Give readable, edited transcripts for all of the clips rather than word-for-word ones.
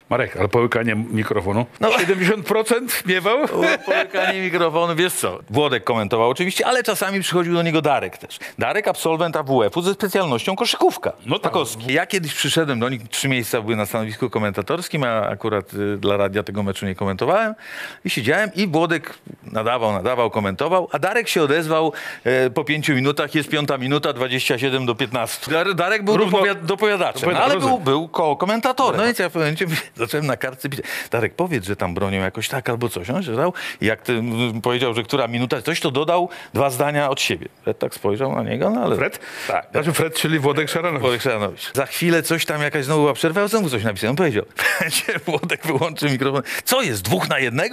Marek, ale połykanie mikrofonu? No. 70% miewał? Połykanie mikrofonu, wiesz co? Włodek komentował oczywiście, ale czasami przychodził do niego Darek też. Darek, absolwent AWF-u ze specjalnością koszykówka. No tak. Ja kiedyś przyszedłem do nich, 3 miejsca były na stanowisku komentatorskim, a akurat dla radia tego meczu nie komentowałem. I siedziałem i Włodek nadawał, komentował, a Darek się odezwał po 5 minutach, jest 5 minuta, 27-15. Darek był dopowiadaczem, no, ale był komentatorem. No więc ja w pewnym momencie zacząłem na kartce pisać. Darek, powiedz, że tam bronią jakoś tak albo coś. On się dał. I jak powiedział, że która minuta coś, to dodał 2 zdania od siebie. Fred tak spojrzał na niego, no ale... Fred? Tak. Znaczy Fred, czyli Włodek Szaranowicz. Włodek Szaranowicz. Za chwilę coś tam, jakaś znowu była przerwa, ja znowu coś napisałem. On powiedział, Włodek wyłączył mikrofon. Co jest, 2 na 1?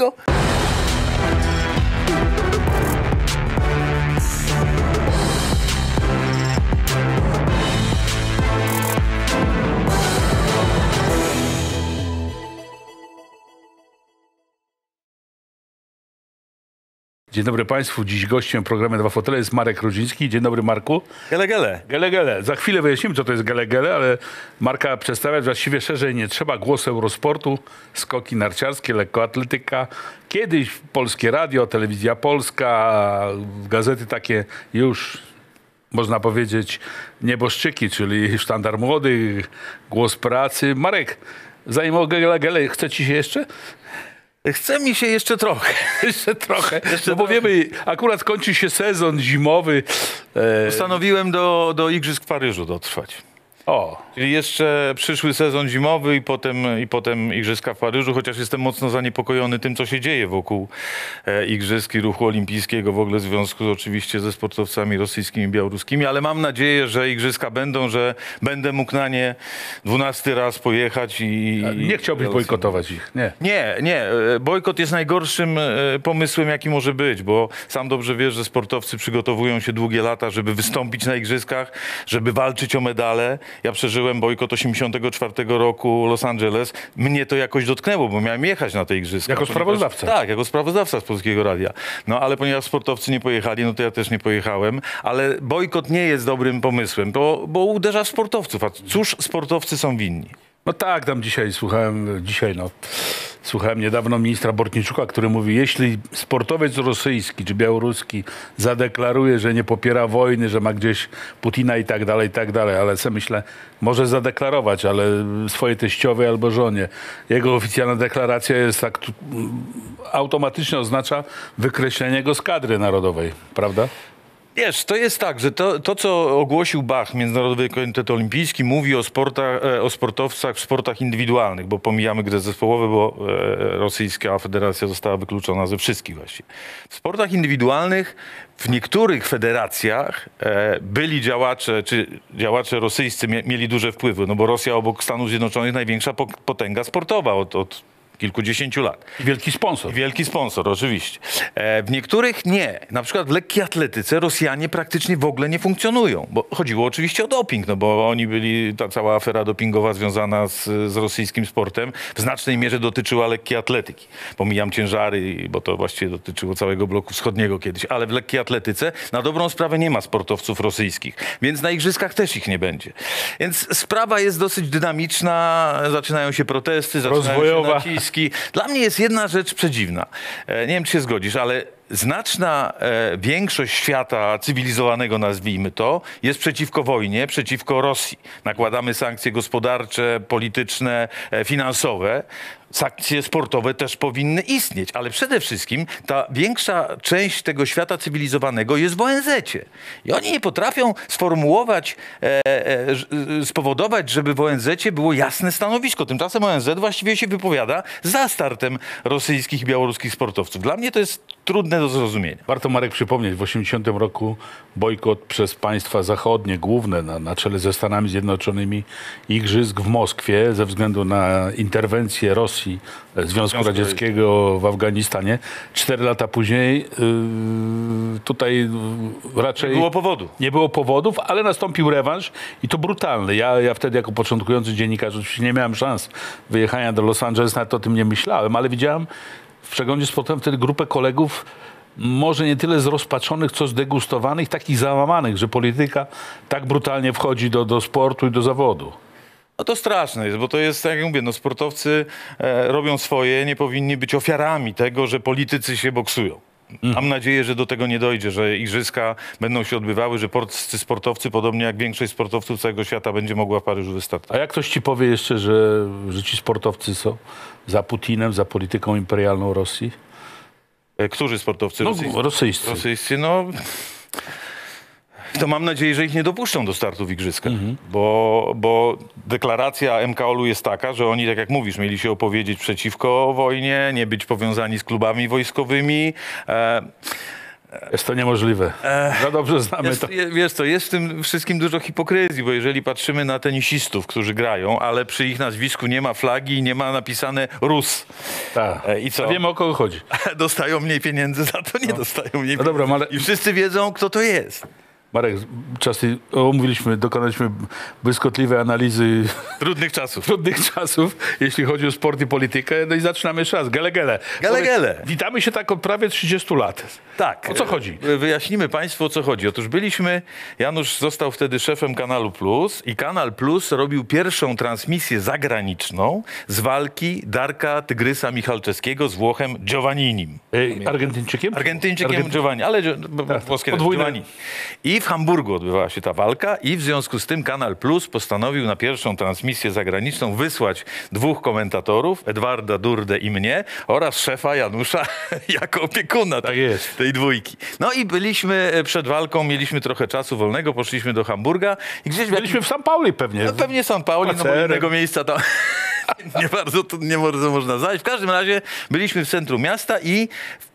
Dzień dobry Państwu. Dziś gościem w programie Dwa Fotele jest Marek Rudziński. Dzień dobry, Marku. Gele, gele. Gele, gele. Za chwilę wyjaśnimy, co to jest gele, gele, ale Marka przedstawiać właściwie szerzej nie trzeba. Głos Eurosportu, skoki narciarskie, lekkoatletyka. Kiedyś Polskie Radio, Telewizja Polska, gazety takie już, można powiedzieć, nieboszczyki, czyli Sztandar Młodych, Głos Pracy. Marek, zanim o gele, gele, chce ci się jeszcze? Chce mi się jeszcze trochę. Jeszcze trochę. No bo wiemy, akurat kończy się sezon zimowy. Postanowiłem do Igrzysk w Paryżu dotrwać. O, Czyli jeszcze przyszły sezon zimowy i potem Igrzyska w Paryżu, chociaż jestem mocno zaniepokojony tym, co się dzieje wokół Igrzysk i ruchu olimpijskiego, w ogóle w związku oczywiście ze sportowcami rosyjskimi i białoruskimi, ale mam nadzieję, że Igrzyska będą, że będę mógł na nie 12 raz pojechać i... nie chciałbyś bojkotować ich, nie. Nie. Bojkot jest najgorszym pomysłem, jaki może być, bo sam dobrze wiesz, że sportowcy przygotowują się długie lata, żeby wystąpić na Igrzyskach, żeby walczyć o medale. Ja przeżyłem bojkot 1984 roku Los Angeles. Mnie to jakoś dotknęło, bo miałem jechać na te Igrzyska. Jako sprawozdawca. Tak, jako sprawozdawca z Polskiego Radia. No ale ponieważ sportowcy nie pojechali, no to ja też nie pojechałem. Ale bojkot nie jest dobrym pomysłem, bo uderza w sportowców. A cóż sportowcy są winni? No tak, tam słuchałem niedawno ministra Bortniczuka, który mówi, jeśli sportowiec rosyjski czy białoruski zadeklaruje, że nie popiera wojny, że ma gdzieś Putina i tak dalej, ale sobie myślę, może zadeklarować, ale swojej teściowej albo żonie. Jego oficjalna deklaracja jest tak, automatycznie oznacza wykreślenie go z kadry narodowej, prawda? Wiesz, to jest tak, że to co ogłosił Bach, Międzynarodowy Komitet Olimpijski, mówi o sportowcach w sportach indywidualnych, bo pomijamy grę zespołowe, bo rosyjska federacja została wykluczona ze wszystkich właściwie. W sportach indywidualnych w niektórych federacjach byli działacze, czy działacze rosyjscy mieli duże wpływy, no bo Rosja obok Stanów Zjednoczonych największa potęga sportowa od kilkudziesięciu lat. Wielki sponsor, oczywiście. W niektórych nie. Na przykład w lekkiej atletyce Rosjanie praktycznie w ogóle nie funkcjonują. Bo chodziło oczywiście o doping, no bo oni byli, ta cała afera dopingowa związana z rosyjskim sportem w znacznej mierze dotyczyła lekkiej atletyki. Pomijam ciężary, bo to właściwie dotyczyło całego bloku wschodniego kiedyś. Ale w lekkiej atletyce na dobrą sprawę nie ma sportowców rosyjskich. Więc na igrzyskach też ich nie będzie. Więc sprawa jest dosyć dynamiczna. Zaczynają się protesty, zaczynają się naciski. Dla mnie jest jedna rzecz przedziwna. Nie wiem, czy się zgodzisz, ale znaczna większość świata cywilizowanego, nazwijmy to, jest przeciwko wojnie, przeciwko Rosji. Nakładamy sankcje gospodarcze, polityczne, finansowe. Sankcje sportowe też powinny istnieć, ale przede wszystkim ta większa część tego świata cywilizowanego jest w ONZ-cie. I oni nie potrafią sformułować, spowodować, żeby w ONZ-cie było jasne stanowisko. Tymczasem ONZ właściwie się wypowiada za startem rosyjskich i białoruskich sportowców. Dla mnie to jest trudne do zrozumienia. Warto, Marek, przypomnieć, w 1980 roku bojkot przez państwa zachodnie, główne na czele ze Stanami Zjednoczonymi, igrzysk w Moskwie ze względu na interwencję Rosji, Związku Radzieckiego w Afganistanie. 4 lata później tutaj raczej nie było powodów, ale nastąpił rewanż i to brutalny. Ja wtedy jako początkujący dziennikarz oczywiście nie miałem szans wyjechania do Los Angeles, nawet o tym nie myślałem, ale widziałem w przeglądzie sportowym wtedy grupę kolegów, może nie tyle zrozpaczonych, co zdegustowanych, takich załamanych, że polityka tak brutalnie wchodzi do sportu i do zawodu. No to straszne jest, bo to jest, tak jak mówię, no sportowcy robią swoje, nie powinni być ofiarami tego, że politycy się boksują. Mam nadzieję, że do tego nie dojdzie, że igrzyska będą się odbywały, że polscy sportowcy, podobnie jak większość sportowców całego świata, będzie mogła w Paryżu A wystartować. jak ktoś ci powie jeszcze, że ci sportowcy są za Putinem, za polityką imperialną Rosji? Którzy sportowcy No, rosyjscy? rosyjscy. Rosyjscy, no... To mam nadzieję, że ich nie dopuszczą do startu w igrzyskach, bo deklaracja MKOL-u jest taka, że oni, tak jak mówisz, mieli się opowiedzieć przeciwko wojnie, nie być powiązani z klubami wojskowymi. Jest to niemożliwe. Za dobrze znamy to. Wiesz co, jest w tym wszystkim dużo hipokryzji, bo jeżeli patrzymy na tenisistów, którzy grają, ale przy ich nazwisku nie ma flagi, nie ma napisane Rus. Tak. I co? A wiemy, o kogo chodzi. Dostają mniej pieniędzy za to, nie dostają mniej pieniędzy. dobra, ale- I wszyscy wiedzą, kto to jest. Marek, dokonaliśmy błyskotliwej analizy Trudnych czasów. trudnych czasów, jeśli chodzi o sport i politykę. No i zaczynamy jeszcze raz. Gele, gele. Gele, gele. Witamy się tak od prawie 30 lat. Tak. O co chodzi? Wyjaśnimy Państwu, o co chodzi. Otóż Janusz został wtedy szefem Kanalu Plus i Kanal Plus robił pierwszą transmisję zagraniczną z walki Darka Tygrysa Michalczewskiego z Włochem Giovanninim. Argentyńczykiem? Argentyńczykiem Giovanni, ale włoskie podwójne. Giovanni. I w Hamburgu odbywała się ta walka i w związku z tym Kanal Plus postanowił na pierwszą transmisję zagraniczną wysłać dwóch komentatorów, Edwarda Durdę i mnie, oraz szefa Janusza jako opiekuna Tak jest. tej dwójki. No i byliśmy przed walką, mieliśmy trochę czasu wolnego, poszliśmy do Hamburga i gdzieś Byliśmy w San Pauli pewnie. no pewnie San Pauli, no bo Spacerem. innego miejsca tam nie bardzo można znaleźć. W każdym razie byliśmy w centrum miasta i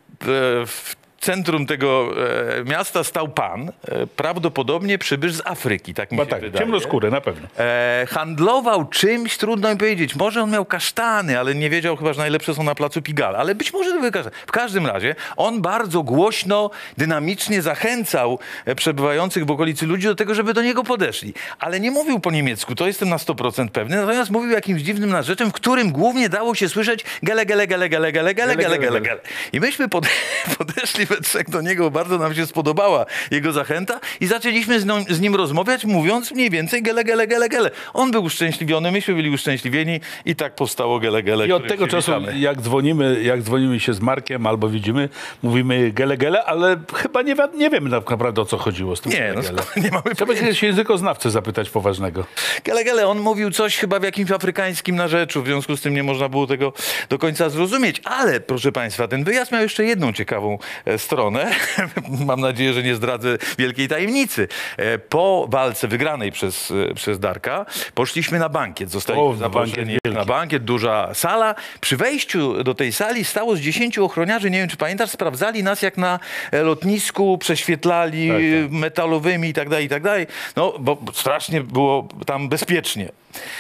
w centrum tego miasta stał pan, prawdopodobnie przybysz z Afryki, tak mi Bo się tak, wydaje. ciemnoskóry na pewno. Handlował czymś, trudno mi powiedzieć. Może on miał kasztany, ale nie wiedział chyba, że najlepsze są na placu Pigalle. Ale być może to były kasztany. W każdym razie on bardzo głośno, dynamicznie zachęcał przebywających w okolicy ludzi do tego, żeby do niego podeszli. Ale nie mówił po niemiecku, to jestem na 100% pewny. Natomiast mówił jakimś dziwnym narzeczem, w którym głównie dało się słyszeć gele, gele, gele, gele, gele, gele, gele, gele, gele. I myśmy podeszli we trzech do niego, bardzo nam się spodobała jego zachęta i zaczęliśmy z nim rozmawiać, mówiąc mniej więcej gele, gele, gele, gele. On był uszczęśliwiony, myśmy byli uszczęśliwieni i tak powstało gele, gele. I od którym tego się czasu, witamy. jak dzwonimy się z Markiem albo widzimy, mówimy gele, gele, ale chyba nie wiemy tak naprawdę, o co chodziło z tym Nie, gele, no gele. nie mamy Trzeba się językoznawcę zapytać poważnego. Gele, gele, on mówił coś chyba w jakimś afrykańskim narzeczu, w związku z tym nie można było tego do końca zrozumieć. Ale, proszę Państwa, ten wyjazd miał jeszcze jedną ciekawą stronę. Mam nadzieję, że nie zdradzę wielkiej tajemnicy. Po walce wygranej przez Darka poszliśmy na bankiet. Zostaliśmy zaproszeni na bankiet, duża sala. Przy wejściu do tej sali stało z 10 ochroniarzy, nie wiem czy pamiętasz, sprawdzali nas jak na lotnisku, prześwietlali metalowymi i tak dalej. No, bo strasznie było tam bezpiecznie.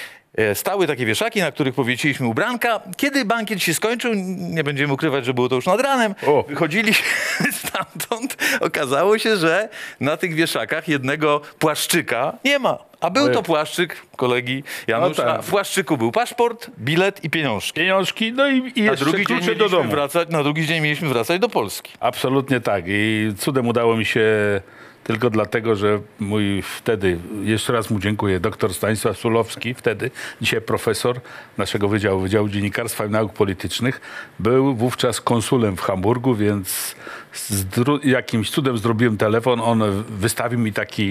Stały takie wieszaki, na których powiesiliśmy ubranka. Kiedy bankiet się skończył, nie będziemy ukrywać, że było to już nad ranem, wychodziliśmy stamtąd. Okazało się, że na tych wieszakach jednego płaszczyka nie ma. A był to płaszczyk kolegi Janusza. No tak. W płaszczyku był paszport, bilet i pieniążki. Pieniążki, no i jeszcze klucze do domu. Na drugi dzień mieliśmy wracać do Polski. Absolutnie tak. I cudem udało mi się tylko dlatego, że mój wtedy, jeszcze raz mu dziękuję, doktor Stanisław Sulowski, wtedy, dzisiaj profesor naszego Wydziału Dziennikarstwa i Nauk Politycznych, był wówczas konsulem w Hamburgu, więc jakimś cudem zrobiłem telefon, on wystawił mi taki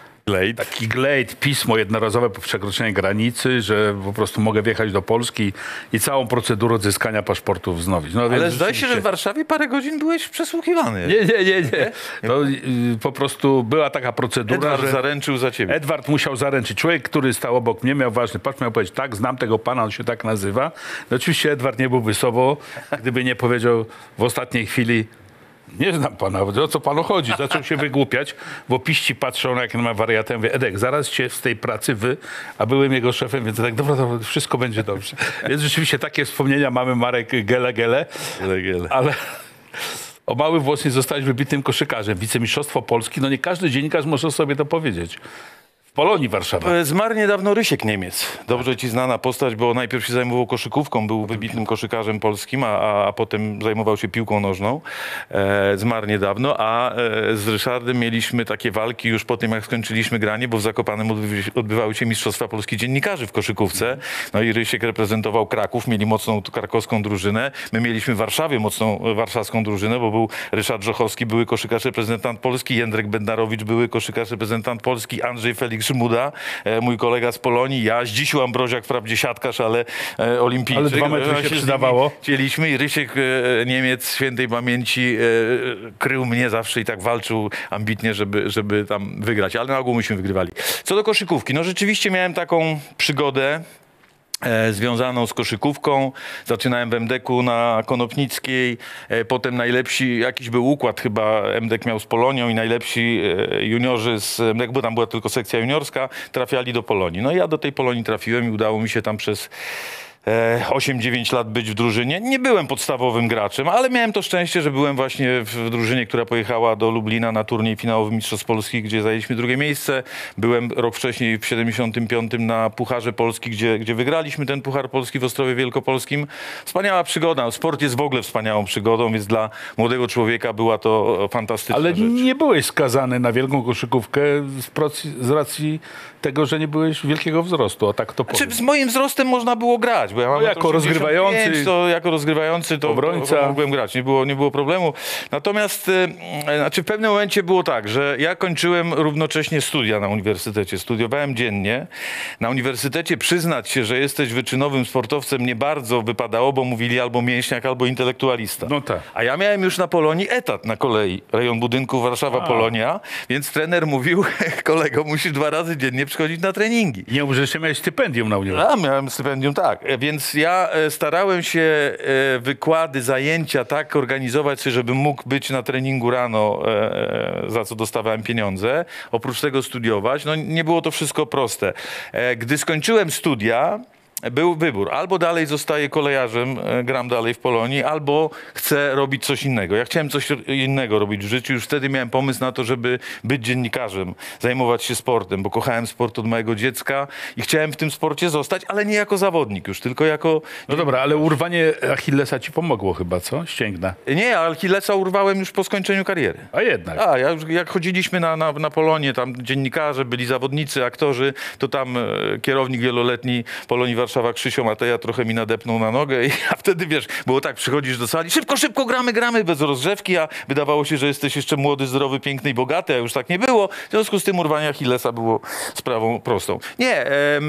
glejt, pismo jednorazowe po przekroczeniu granicy, że po prostu mogę wjechać do Polski i całą procedurę odzyskania paszportu wznowić. No, Ale więc zdaje się, że w Warszawie parę godzin byłeś przesłuchiwany. Nie. To, po prostu była taka procedura, Edward że zaręczył za ciebie. Edward musiał zaręczyć. Człowiek, który stał obok mnie, miał ważny patrz, miał powiedzieć, tak, znam tego pana, on się tak nazywa. No oczywiście Edward nie byłby sobą, gdyby nie powiedział w ostatniej chwili, nie znam pana, o co panu chodzi? Zaczął się wygłupiać. W opiści patrzą, jak ma wariatem. Mówię, Edek, zaraz cię z tej pracy a byłem jego szefem, więc tak, dobra, wszystko będzie dobrze. Więc rzeczywiście takie wspomnienia mamy, Marek, gele. Ale o mały włos nie zostałeś wybitnym koszykarzem. Wicemistrzostwo Polski, no nie każdy dziennikarz może sobie to powiedzieć. Polonii Warszawa. Zmarł niedawno Rysiek Niemiec. Dobrze ci znana postać, bo najpierw się zajmował koszykówką, był wybitnym koszykarzem polskim, a potem zajmował się piłką nożną. Zmarł niedawno, a z Ryszardem mieliśmy takie walki już po tym, jak skończyliśmy granie, bo w Zakopanem odbywały się Mistrzostwa Polski Dziennikarzy w koszykówce. No i Rysiek reprezentował Kraków, mieli mocną krakowską drużynę. My mieliśmy w Warszawie mocną warszawską drużynę, bo był Ryszard Żochowski, były koszykarz reprezentant Polski, Jędrek Bednarowicz, były koszykarz reprezentant Polski, Andrzej Felix Szmuda, mój kolega z Polonii, ja, Zdzisiu Ambroziak, wprawdzie siatkarz, ale olimpijczyk. Ale 2 metry się przydawało. Cieliśmy i Rysiek Niemiec świętej pamięci krył mnie zawsze i tak walczył ambitnie, żeby tam wygrać, ale na ogół myśmy wygrywali. Co do koszykówki, no rzeczywiście miałem taką przygodę związaną z koszykówką. Zaczynałem w MDK-u na Konopnickiej, potem najlepsi, jakiś był układ chyba, MDK miał z Polonią i najlepsi juniorzy z MDK, bo tam była tylko sekcja juniorska, trafiali do Polonii. No i ja do tej Polonii trafiłem i udało mi się tam przez 8-9 lat być w drużynie. Nie byłem podstawowym graczem, ale miałem to szczęście, że byłem właśnie w drużynie, która pojechała do Lublina na turniej finałowy Mistrzostw Polski, gdzie zajęliśmy 2. miejsce. Byłem rok wcześniej, w 75. na Pucharze Polski, gdzie wygraliśmy ten Puchar Polski w Ostrowie Wielkopolskim. Wspaniała przygoda. Sport jest w ogóle wspaniałą przygodą, więc dla młodego człowieka była to fantastyczna Ale rzecz. nie byłeś skazany na wielką koszykówkę z racji tego, że nie byłeś wielkiego wzrostu, a tak to powiem. Z moim wzrostem można było grać, bo ja mam jako 85, rozgrywający, to jako rozgrywający to obrońca. mogłem grać, nie było problemu. Natomiast w pewnym momencie było tak, że ja kończyłem równocześnie studia na uniwersytecie. Studiowałem dziennie. Na uniwersytecie przyznać się, że jesteś wyczynowym sportowcem nie bardzo wypadało, bo mówili albo mięśniak, albo intelektualista. No tak. A ja miałem już na Polonii etat na kolei. Rejon budynków Warszawa-Polonia, więc trener mówił, kolego, musisz 2 razy dziennie przychodzić na treningi. Nie mów, że jeszcze miałeś stypendium na uniwersytecie. A, miałem stypendium, tak. Więc ja starałem się wykłady, zajęcia tak organizować sobie, żebym mógł być na treningu rano, za co dostawałem pieniądze. Oprócz tego studiować. No nie było to wszystko proste. Gdy skończyłem studia, był wybór. Albo dalej zostaję kolejarzem, gram dalej w Polonii, albo chcę robić coś innego. Ja chciałem coś innego robić w życiu. Już wtedy miałem pomysł na to, żeby być dziennikarzem, zajmować się sportem, bo kochałem sport od małego dziecka i chciałem w tym sporcie zostać, ale nie jako zawodnik już, tylko jako... No dobra, ale urwanie Achillesa ci pomogło chyba, co? Ścięgna. Nie, Achillesa urwałem już po skończeniu kariery. A jednak. Ja już, jak chodziliśmy na Polonię, tam dziennikarze, byli zawodnicy, aktorzy, to tam kierownik wieloletni Polonii Warszawa Krzysio Mateja trochę mi nadepnął na nogę i a wtedy wiesz, było tak, przychodzisz do sali, szybko gramy bez rozgrzewki, a wydawało się, że jesteś jeszcze młody, zdrowy, piękny i bogaty, a już tak nie było. W związku z tym urwanie Achillesa było sprawą prostą. Nie,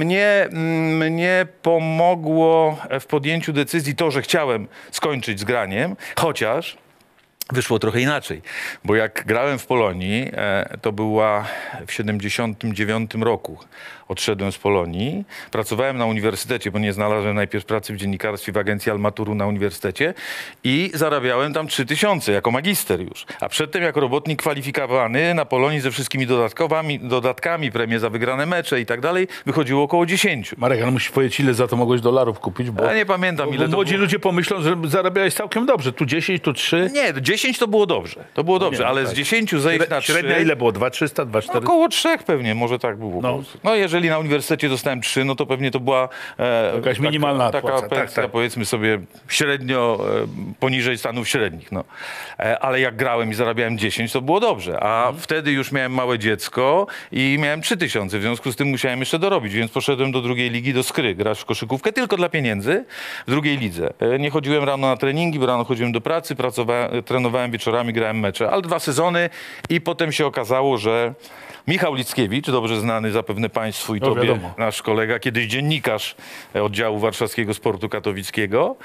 mnie pomogło w podjęciu decyzji to, że chciałem skończyć z graniem, chociaż wyszło trochę inaczej, bo jak grałem w Polonii, to była w 79 roku. Odszedłem z Polonii, pracowałem na uniwersytecie, bo nie znalazłem najpierw pracy w dziennikarstwie w agencji Almaturu na uniwersytecie i zarabiałem tam 3000 jako magister już. A przedtem jako robotnik kwalifikowany na Polonii ze wszystkimi dodatkami, premie za wygrane mecze i tak dalej, wychodziło około 10. Marek, ale musisz powiedzieć, ile za to mogłeś dolarów kupić, bo... Ja nie pamiętam, ile bo to młodzi było. ludzie pomyślą, że zarabiałeś całkiem dobrze. Tu 10, tu 3. Nie, 10 to było dobrze. To było dobrze, Nie, ale tak. z 10 zejść na 3... Średnia ile było? 2300, 2400? Około 3 pewnie, może tak było. No jeżeli na uniwersytecie dostałem 3, no to pewnie to była jakaś minimalna taka płaca. pensja, Tak. powiedzmy sobie średnio poniżej stanów średnich. No. Ale jak grałem i zarabiałem 10, to było dobrze. A wtedy już miałem małe dziecko i miałem 3000. W związku z tym musiałem jeszcze dorobić, więc poszedłem do 2. ligi, do Skry, grać w koszykówkę tylko dla pieniędzy w 2. lidze. Nie chodziłem rano na treningi, bo rano chodziłem do pracy, trenowałem wieczorami, grałem mecze. Ale 2 sezony i potem się okazało, że Michał Lickiewicz, dobrze znany zapewne Państwu i No, Tobie, wiadomo. nasz kolega, kiedyś dziennikarz oddziału warszawskiego sportu katowickiego,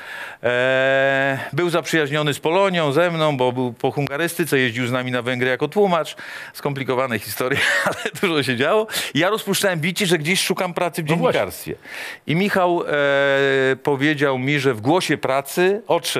był zaprzyjaźniony z Polonią, ze mną, bo był po hungarystyce, jeździł z nami na Węgry jako tłumacz. Skomplikowane historie, ale dużo się działo. I ja rozpuszczałem bici, że gdzieś szukam pracy w dziennikarstwie. I Michał powiedział mi, że w Głosie Pracy odszedł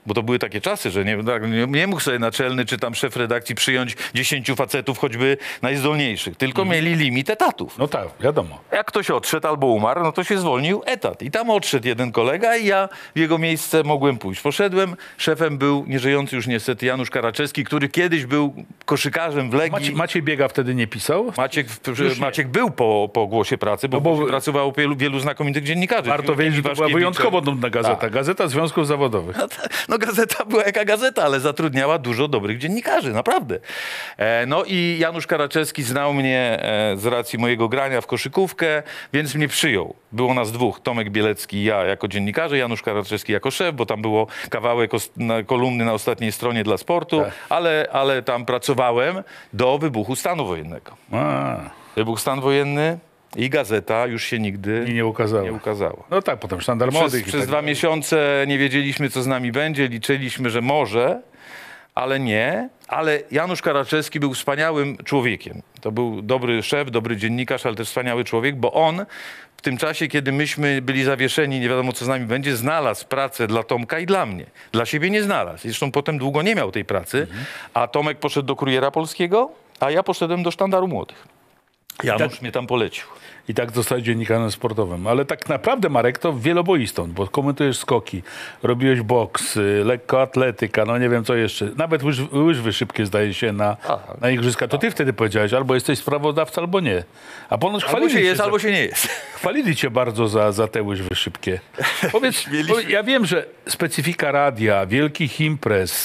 bo to były takie czasy, że nie mógł sobie naczelny czy tam szef redakcji przyjąć 10 facetów, choćby najzdolniejszych, tylko mieli limit etatów. No tak, wiadomo. Jak ktoś odszedł albo umarł, no to się zwolnił etat. I tam odszedł jeden kolega i ja w jego miejsce mogłem pójść. Poszedłem, szefem był nieżyjący już niestety Janusz Karaczewski, który kiedyś był koszykarzem w Legii. Maciej Biega wtedy nie pisał? Maciek był po Głosie Pracy, bo pracowało wielu znakomitych dziennikarzy. Warto wiedzieć, że to była wyjątkowo nudna gazeta. Tak. Gazeta Związków Zawodowych. No gazeta była jaka gazeta, ale zatrudniała dużo dobrych dziennikarzy, naprawdę. No i Janusz Karaczewski znał mnie z racji mojego grania w koszykówkę, więc mnie przyjął. Było nas dwóch, Tomek Bielecki i ja jako dziennikarze, Janusz Karaczewski jako szef, bo tam było kawałek kolumny na ostatniej stronie dla sportu, Tak. ale tam pracowałem do wybuchu stanu wojennego. Wybuch stan wojenny i gazeta już się nigdy I nie ukazała. No tak, potem Sztandar Młodych. Przez 2 miesiące nie wiedzieliśmy, co z nami będzie. Liczyliśmy, że może, ale nie. Ale Janusz Karaczewski był wspaniałym człowiekiem. To był dobry szef, dobry dziennikarz, ale też wspaniały człowiek, bo on w tym czasie, kiedy myśmy byli zawieszeni, nie wiadomo, co z nami będzie, znalazł pracę dla Tomka i dla mnie. Dla siebie nie znalazł. Zresztą potem długo nie miał tej pracy, a Tomek poszedł do Kuriera Polskiego, a ja poszedłem do Sztandaru Młodych. Janusz mnie tam polecił. I tak zostałeś dziennikarzem sportowym. Ale tak naprawdę, Marek, to wieloboistą, bo komentujesz skoki, robiłeś boks, lekkoatletyka, no nie wiem co jeszcze. Nawet łyżwy szybkie, zdaje się, na igrzyska. To ty wtedy powiedziałeś, albo jesteś sprawozdawcą, albo nie. A ponoć Albo się jest, albo się nie jest. Chwalili cię bardzo za te łyżwy szybkie. Powiedz, ja wiem, że specyfika radia, wielkich imprez,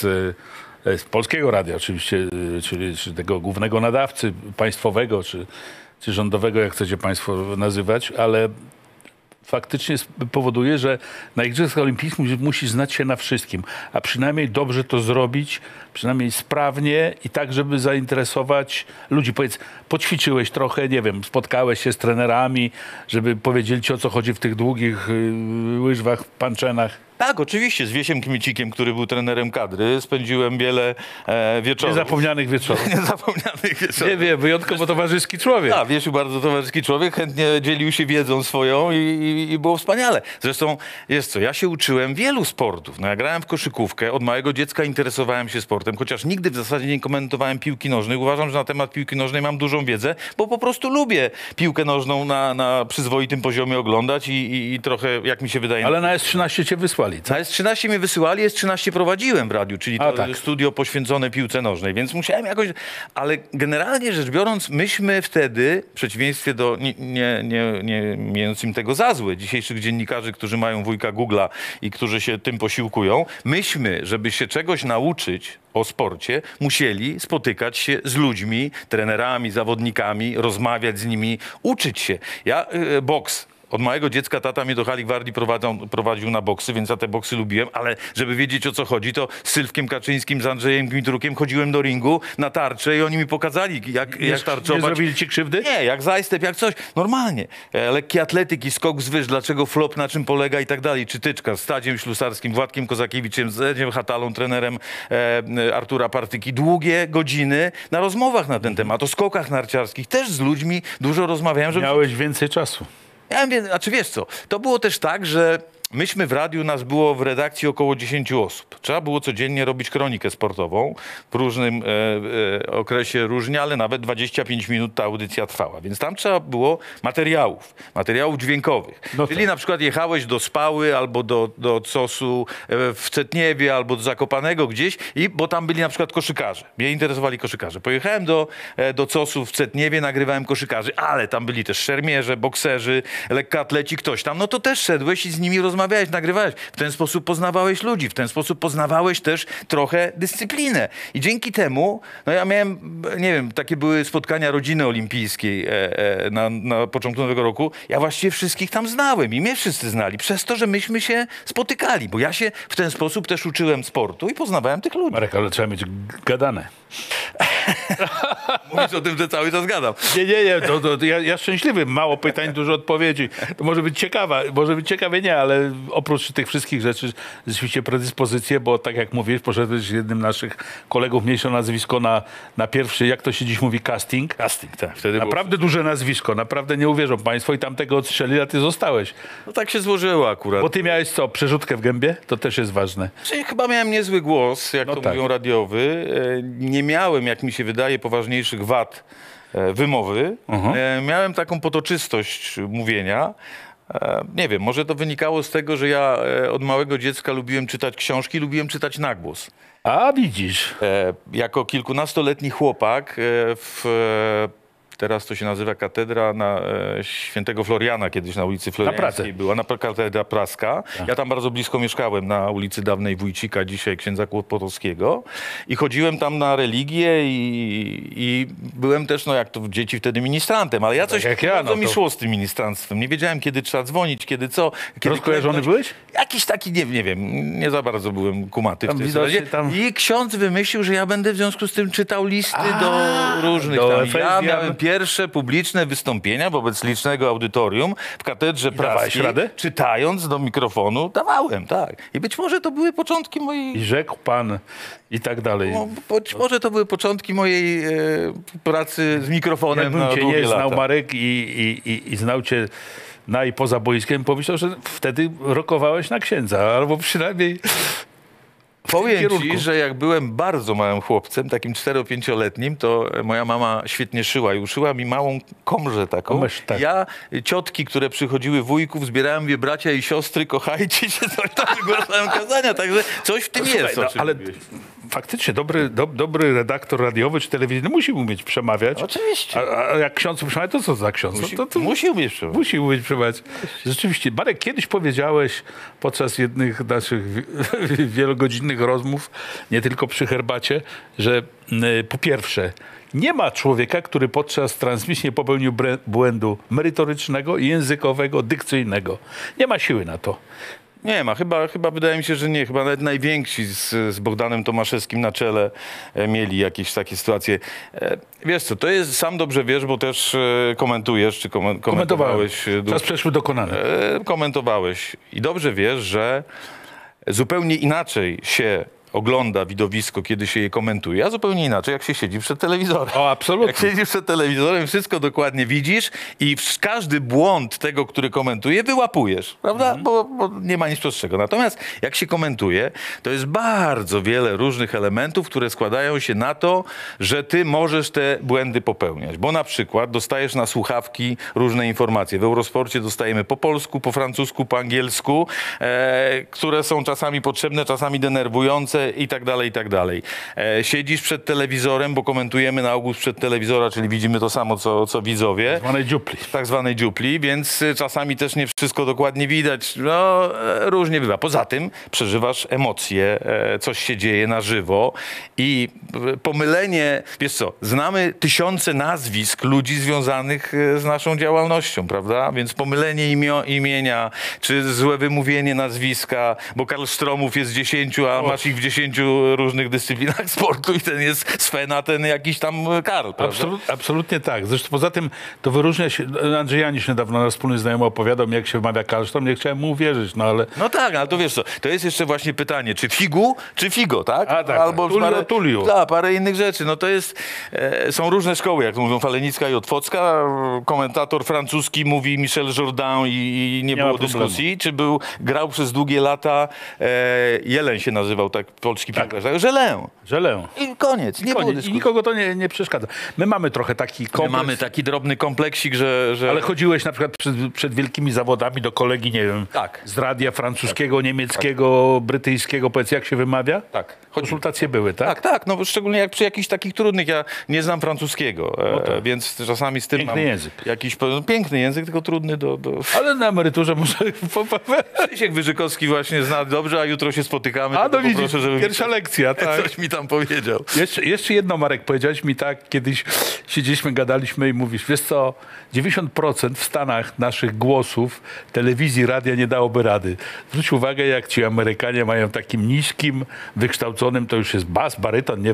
z Polskiego Radia oczywiście, czyli tego głównego nadawcy państwowego, czy rządowego, jak chcecie państwo nazywać, ale faktycznie powoduje, że na Igrzyskach Olimpijskich musisz znać się na wszystkim, a przynajmniej dobrze to zrobić, przynajmniej sprawnie i tak, żeby zainteresować ludzi. Powiedz, poćwiczyłeś trochę, nie wiem, spotkałeś się z trenerami, żeby powiedzieli ci, o co chodzi w tych długich łyżwach, panczenach. Tak, oczywiście, z Wiesiem Kmiecikiem, który był trenerem kadry, spędziłem wiele wieczorów. Niezapomnianych wieczorów. Niezapomnianych wieczorów. Nie wiem, wyjątkowo towarzyski człowiek. Tak, Wiesiu bardzo towarzyski człowiek, chętnie dzielił się wiedzą swoją i było wspaniale. Zresztą, jest co, ja się uczyłem wielu sportów. No ja grałem w koszykówkę, od małego dziecka interesowałem się sportem, chociaż nigdy w zasadzie nie komentowałem piłki nożnej. Uważam, że na temat piłki nożnej mam dużą wiedzę, bo po prostu lubię piłkę nożną na przyzwoitym poziomie oglądać i trochę, jak mi się wydaje... Ale na S13 cię wysłali. Na S13 mnie wysyłali, S13 prowadziłem w radiu, czyli to tak. studio poświęcone piłce nożnej, więc musiałem jakoś... Ale generalnie rzecz biorąc, myśmy wtedy, w przeciwieństwie do nie mającym tego za złe, dzisiejszych dziennikarzy, którzy mają wujka Google'a i którzy się tym posiłkują, myśmy, żeby się czegoś nauczyć o sporcie, musieli spotykać się z ludźmi, trenerami, zawodnikami, rozmawiać z nimi, uczyć się. Ja boks. Od małego dziecka tata mnie do hali gwardii prowadził na boksy, więc ja te boksy lubiłem, ale żeby wiedzieć, o co chodzi, to z Sylwkiem Kaczyńskim, z Andrzejem Gmitrukiem chodziłem do ringu na tarczę i oni mi pokazali, jak tarczować. Nie zrobili ci krzywdy? Nie, jak zajstep, jak coś. Normalnie. Lekki atletyki, skok z wyż, dlaczego flop, na czym polega i tak dalej. Czy tyczka z Stadziem Ślusarskim, Władkiem Kozakiewiczem, z Edziem Hatalą, trenerem Artura Partyki. Długie godziny na rozmowach na ten temat. O skokach narciarskich. Też z ludźmi dużo rozmawiałem. Miałeś więcej czasu. Ja wiem, a czy wiesz co, to było też tak, że myśmy w radiu, nas było w redakcji około 10 osób. Trzeba było codziennie robić kronikę sportową. W różnym okresie różnie, ale nawet 25 minut ta audycja trwała. Więc tam trzeba było materiałów dźwiękowych. No Czyli tak. na przykład jechałeś do Spały albo do COS-u w Cetniewie albo do Zakopanego gdzieś, bo tam byli na przykład koszykarze. Mnie interesowali koszykarze. Pojechałem do COS-u w Cetniewie, nagrywałem koszykarzy, ale tam byli też szermierze, bokserzy, lekkoatleci, ktoś tam. No to też szedłeś i z nimi rozmawiałeś, nagrywałeś. W ten sposób poznawałeś ludzi, w ten sposób poznawałeś też trochę dyscyplinę. I dzięki temu, no ja miałem, nie wiem, takie były spotkania rodziny olimpijskiej na początku nowego roku. Ja właściwie wszystkich tam znałem i mnie wszyscy znali, przez to, że myśmy się spotykali, bo ja się w ten sposób też uczyłem sportu i poznawałem tych ludzi. Marek, ale trzeba mieć gadane. Mówisz o tym, że cały czas gadam. Nie, to ja szczęśliwy, mało pytań, dużo odpowiedzi. To może być ciekawe nie, ale oprócz tych wszystkich rzeczy rzeczywiście predyspozycje, bo tak jak mówisz, poszedłeś z jednym naszych kolegów, mniejsze nazwisko na pierwszy, jak to się dziś mówi, casting. Casting, tak. Wtedy Naprawdę duże nazwisko, naprawdę nie uwierzą państwo i tamtego odstrzelili, a ty zostałeś. No tak się złożyło akurat. Bo ty miałeś co, przerzutkę w gębie? To też jest ważne. Czyli chyba miałem niezły głos, jak No to tak. mówią, radiowy. Nie miałem, jak mi się wydaje, poważniejszych wad wymowy. Miałem taką potoczystość mówienia. Nie wiem, może to wynikało z tego, że ja od małego dziecka lubiłem czytać książki, lubiłem czytać na głos. A widzisz. Jako kilkunastoletni chłopak teraz to się nazywa katedra świętego Floriana, kiedyś na ulicy Floriańskiej była, katedra praska. Ja tam bardzo blisko mieszkałem, na ulicy dawnej Wójcika, dzisiaj księdza Kłopotowskiego. I chodziłem tam na religię i byłem też, no jak to dzieci wtedy, ministrantem, ale ja coś jak ja, bardzo no mi to- szło z tym ministrantstwem. Nie wiedziałem, kiedy trzeba dzwonić, kiedy co. Kiedy Rozkojarzony klęknąć. byłeś? Jakiś taki, nie wiem, nie za bardzo byłem kumaty Tam w tej widocznie sprawie. tam- I ksiądz wymyślił, że ja będę w związku z tym czytał listy do różnych do tam. Ja Efezjan. miałem pierwsze publiczne wystąpienia wobec licznego audytorium w katedrze dawałeś praskiej. radę? Czytając do mikrofonu, dawałem, tak. I być może to były początki mojej... I rzekł pan i tak dalej. No, być może to były początki mojej pracy z mikrofonem Jakbym na cię długie nie znał, lata. Marek, i znał cię na i poza boiskiem, pomyślał, że wtedy rokowałeś na księdza, albo przynajmniej Powiem kierunku. ci, że jak byłem bardzo małym chłopcem, takim 4-5-letnim, to moja mama świetnie szyła i uszyła mi małą komrzę taką. Komesz, tak. Ja, ciotki, które przychodziły, wujków, zbierałem, mówię, bracia i siostry, kochajcie się, coś tam wygłaszałem kazania, także coś w tym jest. Słuchaj, o czym ale mówiłeś. faktycznie dobry redaktor radiowy czy telewizyjny musi umieć przemawiać. Oczywiście. A jak ksiądz przemawia, to co za ksiądz? To Musi umieć przemawiać. musi umieć przemawiać. Rzeczywiście. Marek, kiedyś powiedziałeś podczas jednych naszych wielogodzinnych rozmów, nie tylko przy herbacie, że po pierwsze, nie ma człowieka, który podczas transmisji nie popełnił błędu merytorycznego, językowego, dykcyjnego. Nie ma siły na to. Nie ma, chyba wydaje mi się, że nie. Chyba nawet najwięksi z Bogdanem Tomaszewskim na czele mieli jakieś takie sytuacje. Wiesz co, to jest, sam dobrze wiesz, bo też komentujesz, czy komentowałeś. Czas przeszły dokonany. Komentowałeś. I dobrze wiesz, że zupełnie inaczej się ogląda widowisko, kiedy się je komentuje, a zupełnie inaczej, jak się siedzi przed telewizorem. O, absolutnie. Jak siedzisz przed telewizorem, wszystko dokładnie widzisz i każdy błąd tego, który komentuje, wyłapujesz, prawda? Bo nie ma nic prostszego. Natomiast jak się komentuje, to jest bardzo wiele różnych elementów, które składają się na to, że ty możesz te błędy popełniać. Bo na przykład dostajesz na słuchawki różne informacje. W Eurosporcie dostajemy po polsku, po francusku, po angielsku, które są czasami potrzebne, czasami denerwujące, i tak dalej, i tak dalej. Siedzisz przed telewizorem, bo komentujemy na ogół sprzed telewizora, czyli widzimy to samo, co widzowie. Zwanej dziupli. Tak zwanej dziupli, więc czasami też nie wszystko dokładnie widać. No, różnie bywa. Poza tym przeżywasz emocje, coś się dzieje na żywo i pomylenie, wiesz co, znamy tysiące nazwisk ludzi związanych z naszą działalnością, prawda? Więc pomylenie imienia, czy złe wymówienie nazwiska, bo Karl Stromów jest 10, a masz ich w 10 różnych dyscyplinach sportu i ten jest Sven, a ten jakiś tam Karl, prawda? Absolutnie tak. Zresztą poza tym to wyróżnia się, Andrzej Janisz niedawno nasz wspólny znajomy opowiadał mi, jak się wymawia Karlsztrom, nie chciałem mu uwierzyć, no ale... No tak, ale to wiesz co, to jest jeszcze właśnie pytanie, czy figu, czy figo, tak? A tak, Albo tak. Tullio. Tak, parę innych rzeczy. No to jest, są różne szkoły, jak to mówią, Falenicka i Otwocka. Komentator francuski mówi Michel Jourdain i nie było ma problemu. dyskusji. Czy grał przez długie lata, Jeleń się nazywał, tak, polski piłkarz. Tak. Żelę. Żelę. I koniec, nie było Koniec. I dyskusji. nikogo to nie przeszkadza. My mamy trochę taki My kompleks. mamy taki drobny kompleksik, że... Ale chodziłeś na przykład przed wielkimi zawodami do kolegi, nie wiem, Tak. z radia francuskiego, niemieckiego, brytyjskiego, powiedz, jak się wymawia? Tak. Konsultacje były, tak? Tak, tak, no szczególnie jak przy jakichś takich trudnych, ja nie znam francuskiego, więc czasami z tym Piękny mam język. jakiś piękny język, tylko trudny do... Ale na emeryturze może... Krzysiek Wyżykowski właśnie zna dobrze, a jutro się spotykamy, A to no widzisz, poproszę, żeby pierwsza lekcja, tak. coś mi tam powiedział. Jeszcze jedno, Marek, powiedziałeś mi tak, kiedyś siedzieliśmy, gadaliśmy i mówisz, wiesz co, 90% w Stanach naszych głosów telewizji, radia nie dałoby rady. Zwróć uwagę, jak ci Amerykanie mają takim niskim, wykształconym, to już jest bas, baryton, nie wiem.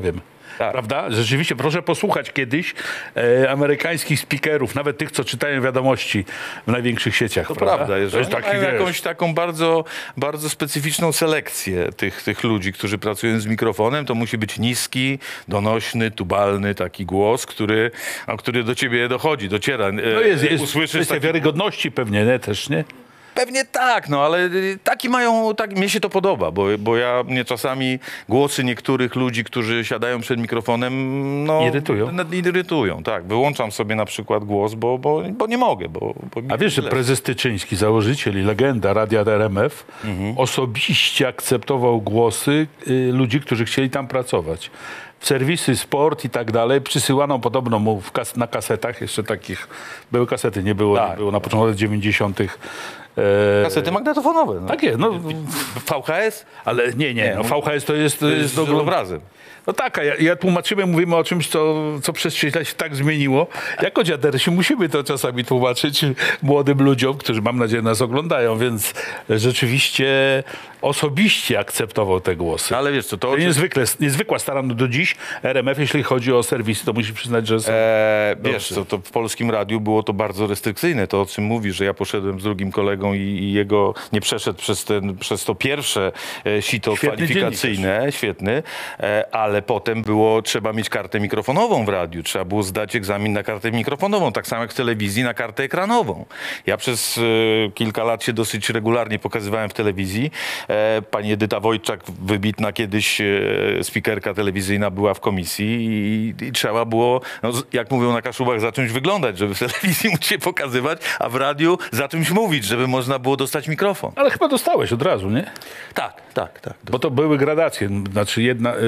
Tak. prawda? Rzeczywiście, proszę posłuchać kiedyś amerykańskich speakerów, nawet tych, co czytają wiadomości w największych sieciach. To prawda, to jest oni taki, mają jakąś taką bardzo, bardzo specyficzną selekcję tych ludzi, którzy pracują z mikrofonem. To musi być niski, donośny, tubalny taki głos, który do ciebie dochodzi, dociera. no jest Usłyszysz kwestia taki... wiarygodności pewnie, nie? Też, nie? Pewnie tak, no ale taki mają, tak, mnie się to podoba, bo mnie czasami głosy niektórych ludzi, którzy siadają przed mikrofonem, no... Irytują, tak. Wyłączam sobie na przykład głos, bo nie mogę, bo A wiesz, że prezes Tyczyński, założyciel i legenda Radia RMF, osobiście akceptował głosy ludzi, którzy chcieli tam pracować. W serwisy, sport i tak dalej przysyłano podobno mu na kasetach, jeszcze takich, były kasety, nie było na początku lat 90. Kasety magnetofonowe. No. Takie, no. VHS? Ale nie, no VHS to jest Z obrazem. No tak, a ja tłumaczymy, mówimy o czymś, co przez 6 lat się tak zmieniło. Jako dziadersi musimy to czasami tłumaczyć młodym ludziom, którzy mam nadzieję nas oglądają, więc rzeczywiście osobiście akceptował te głosy. Ale wiesz co, to niezwykła staranność do dziś RMF, jeśli chodzi o serwisy, to musi przyznać, że są wiesz co, to w Polskim Radiu było to bardzo restrykcyjne, to o czym mówisz, że ja poszedłem z drugim kolegą i jego nie przeszedł przez to pierwsze sito kwalifikacyjne, świetny, ale potem trzeba mieć kartę mikrofonową w radiu, trzeba było zdać egzamin na kartę mikrofonową, tak samo jak w telewizji na kartę ekranową. Ja przez kilka lat się dosyć regularnie pokazywałem w telewizji. Pani Edyta Wojczak, wybitna kiedyś spikerka telewizyjna, była w komisji i trzeba było, no, jak mówią na Kaszubach, za czymś wyglądać, żeby w telewizji móc się pokazywać, a w radiu za czymś mówić, żeby można było dostać mikrofon. Ale chyba dostałeś od razu, nie? Tak. Bo to były gradacje. Znaczy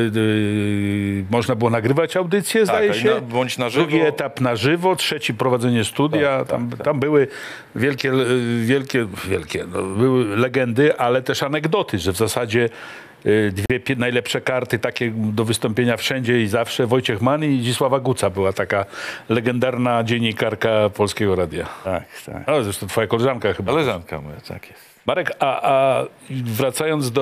można było nagrywać audycję, zdaje się. Bądź na żywo. Drugi etap na żywo, trzeci prowadzenie studia. Tam były wielkie no, były legendy, ale też anegdoty, że w zasadzie dwie najlepsze karty takie do wystąpienia wszędzie i zawsze. Wojciech Mann i Zdzisława Guca była taka legendarna dziennikarka Polskiego Radia. Tak. Ale zresztą twoja koleżanka chyba. Koleżanka moja, tak jest. Marek, a wracając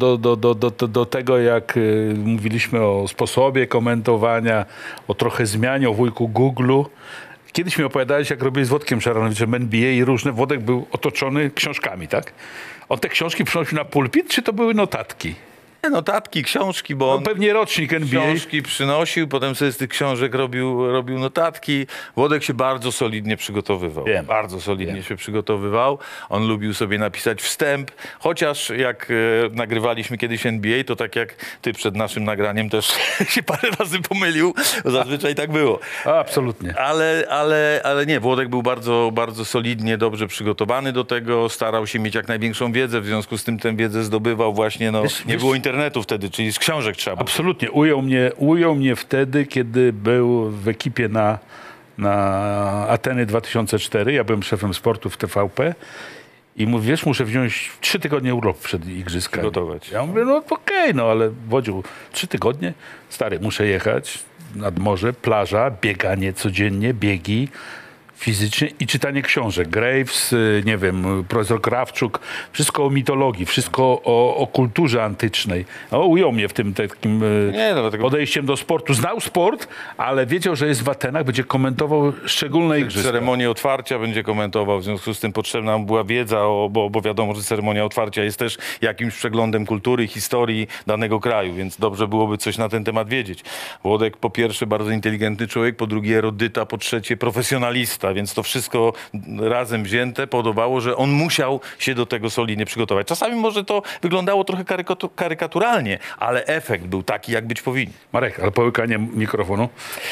do tego, jak mówiliśmy o sposobie komentowania, o trochę zmianie, o wujku Google'u. Kiedyś mi opowiadałeś, jak robiłeś z Włodkiem Szaranowiczem NBA i różne. Włodek był otoczony książkami, tak? On te książki przynosił na pulpit, czy to były notatki? Notatki, książki, bo on pewnie rocznik NBA. Książki przynosił, potem sobie z tych książek robił notatki. Włodek się bardzo solidnie przygotowywał. Bardzo solidnie się przygotowywał. On lubił sobie napisać wstęp, chociaż jak nagrywaliśmy kiedyś NBA, to tak jak ty przed naszym nagraniem też się parę razy pomylił, bo zazwyczaj tak było. Absolutnie. Ale nie, Włodek był bardzo, bardzo solidnie, dobrze przygotowany do tego, starał się mieć jak największą wiedzę, w związku z tym tę wiedzę zdobywał właśnie, nie było internetu wtedy, czyli z książek trzeba było. Absolutnie. Ujął mnie wtedy, kiedy był w ekipie na Ateny 2004. Ja byłem szefem sportu w TVP i mówi, wiesz, muszę wziąć 3 tygodnie urlop przed igrzyskami. Gotować. Ja mówię, no okej, no ale Wodziu, 3 tygodnie? Stary, muszę jechać nad morze, plaża, bieganie codziennie, biegi fizycznie i czytanie książek. Graves, nie wiem, profesor Krawczuk, wszystko o mitologii, wszystko o kulturze antycznej. No, ujął mnie w tym takim podejściem do sportu. Znał sport, ale wiedział, że jest w Atenach, będzie komentował szczególne igrzyska. Ceremonię otwarcia będzie komentował, w związku z tym potrzebna mu była wiedza, bo wiadomo, że ceremonia otwarcia jest też jakimś przeglądem kultury, historii danego kraju, więc dobrze byłoby coś na ten temat wiedzieć. Włodek po pierwsze bardzo inteligentny człowiek, po drugie erudyta, po trzecie profesjonalista, więc to wszystko razem wzięte podobało, że on musiał się do tego solidnie przygotować. Czasami może to wyglądało trochę karykaturalnie, ale efekt był taki, jak być powinien. Marek, ale połykanie mikrofonu?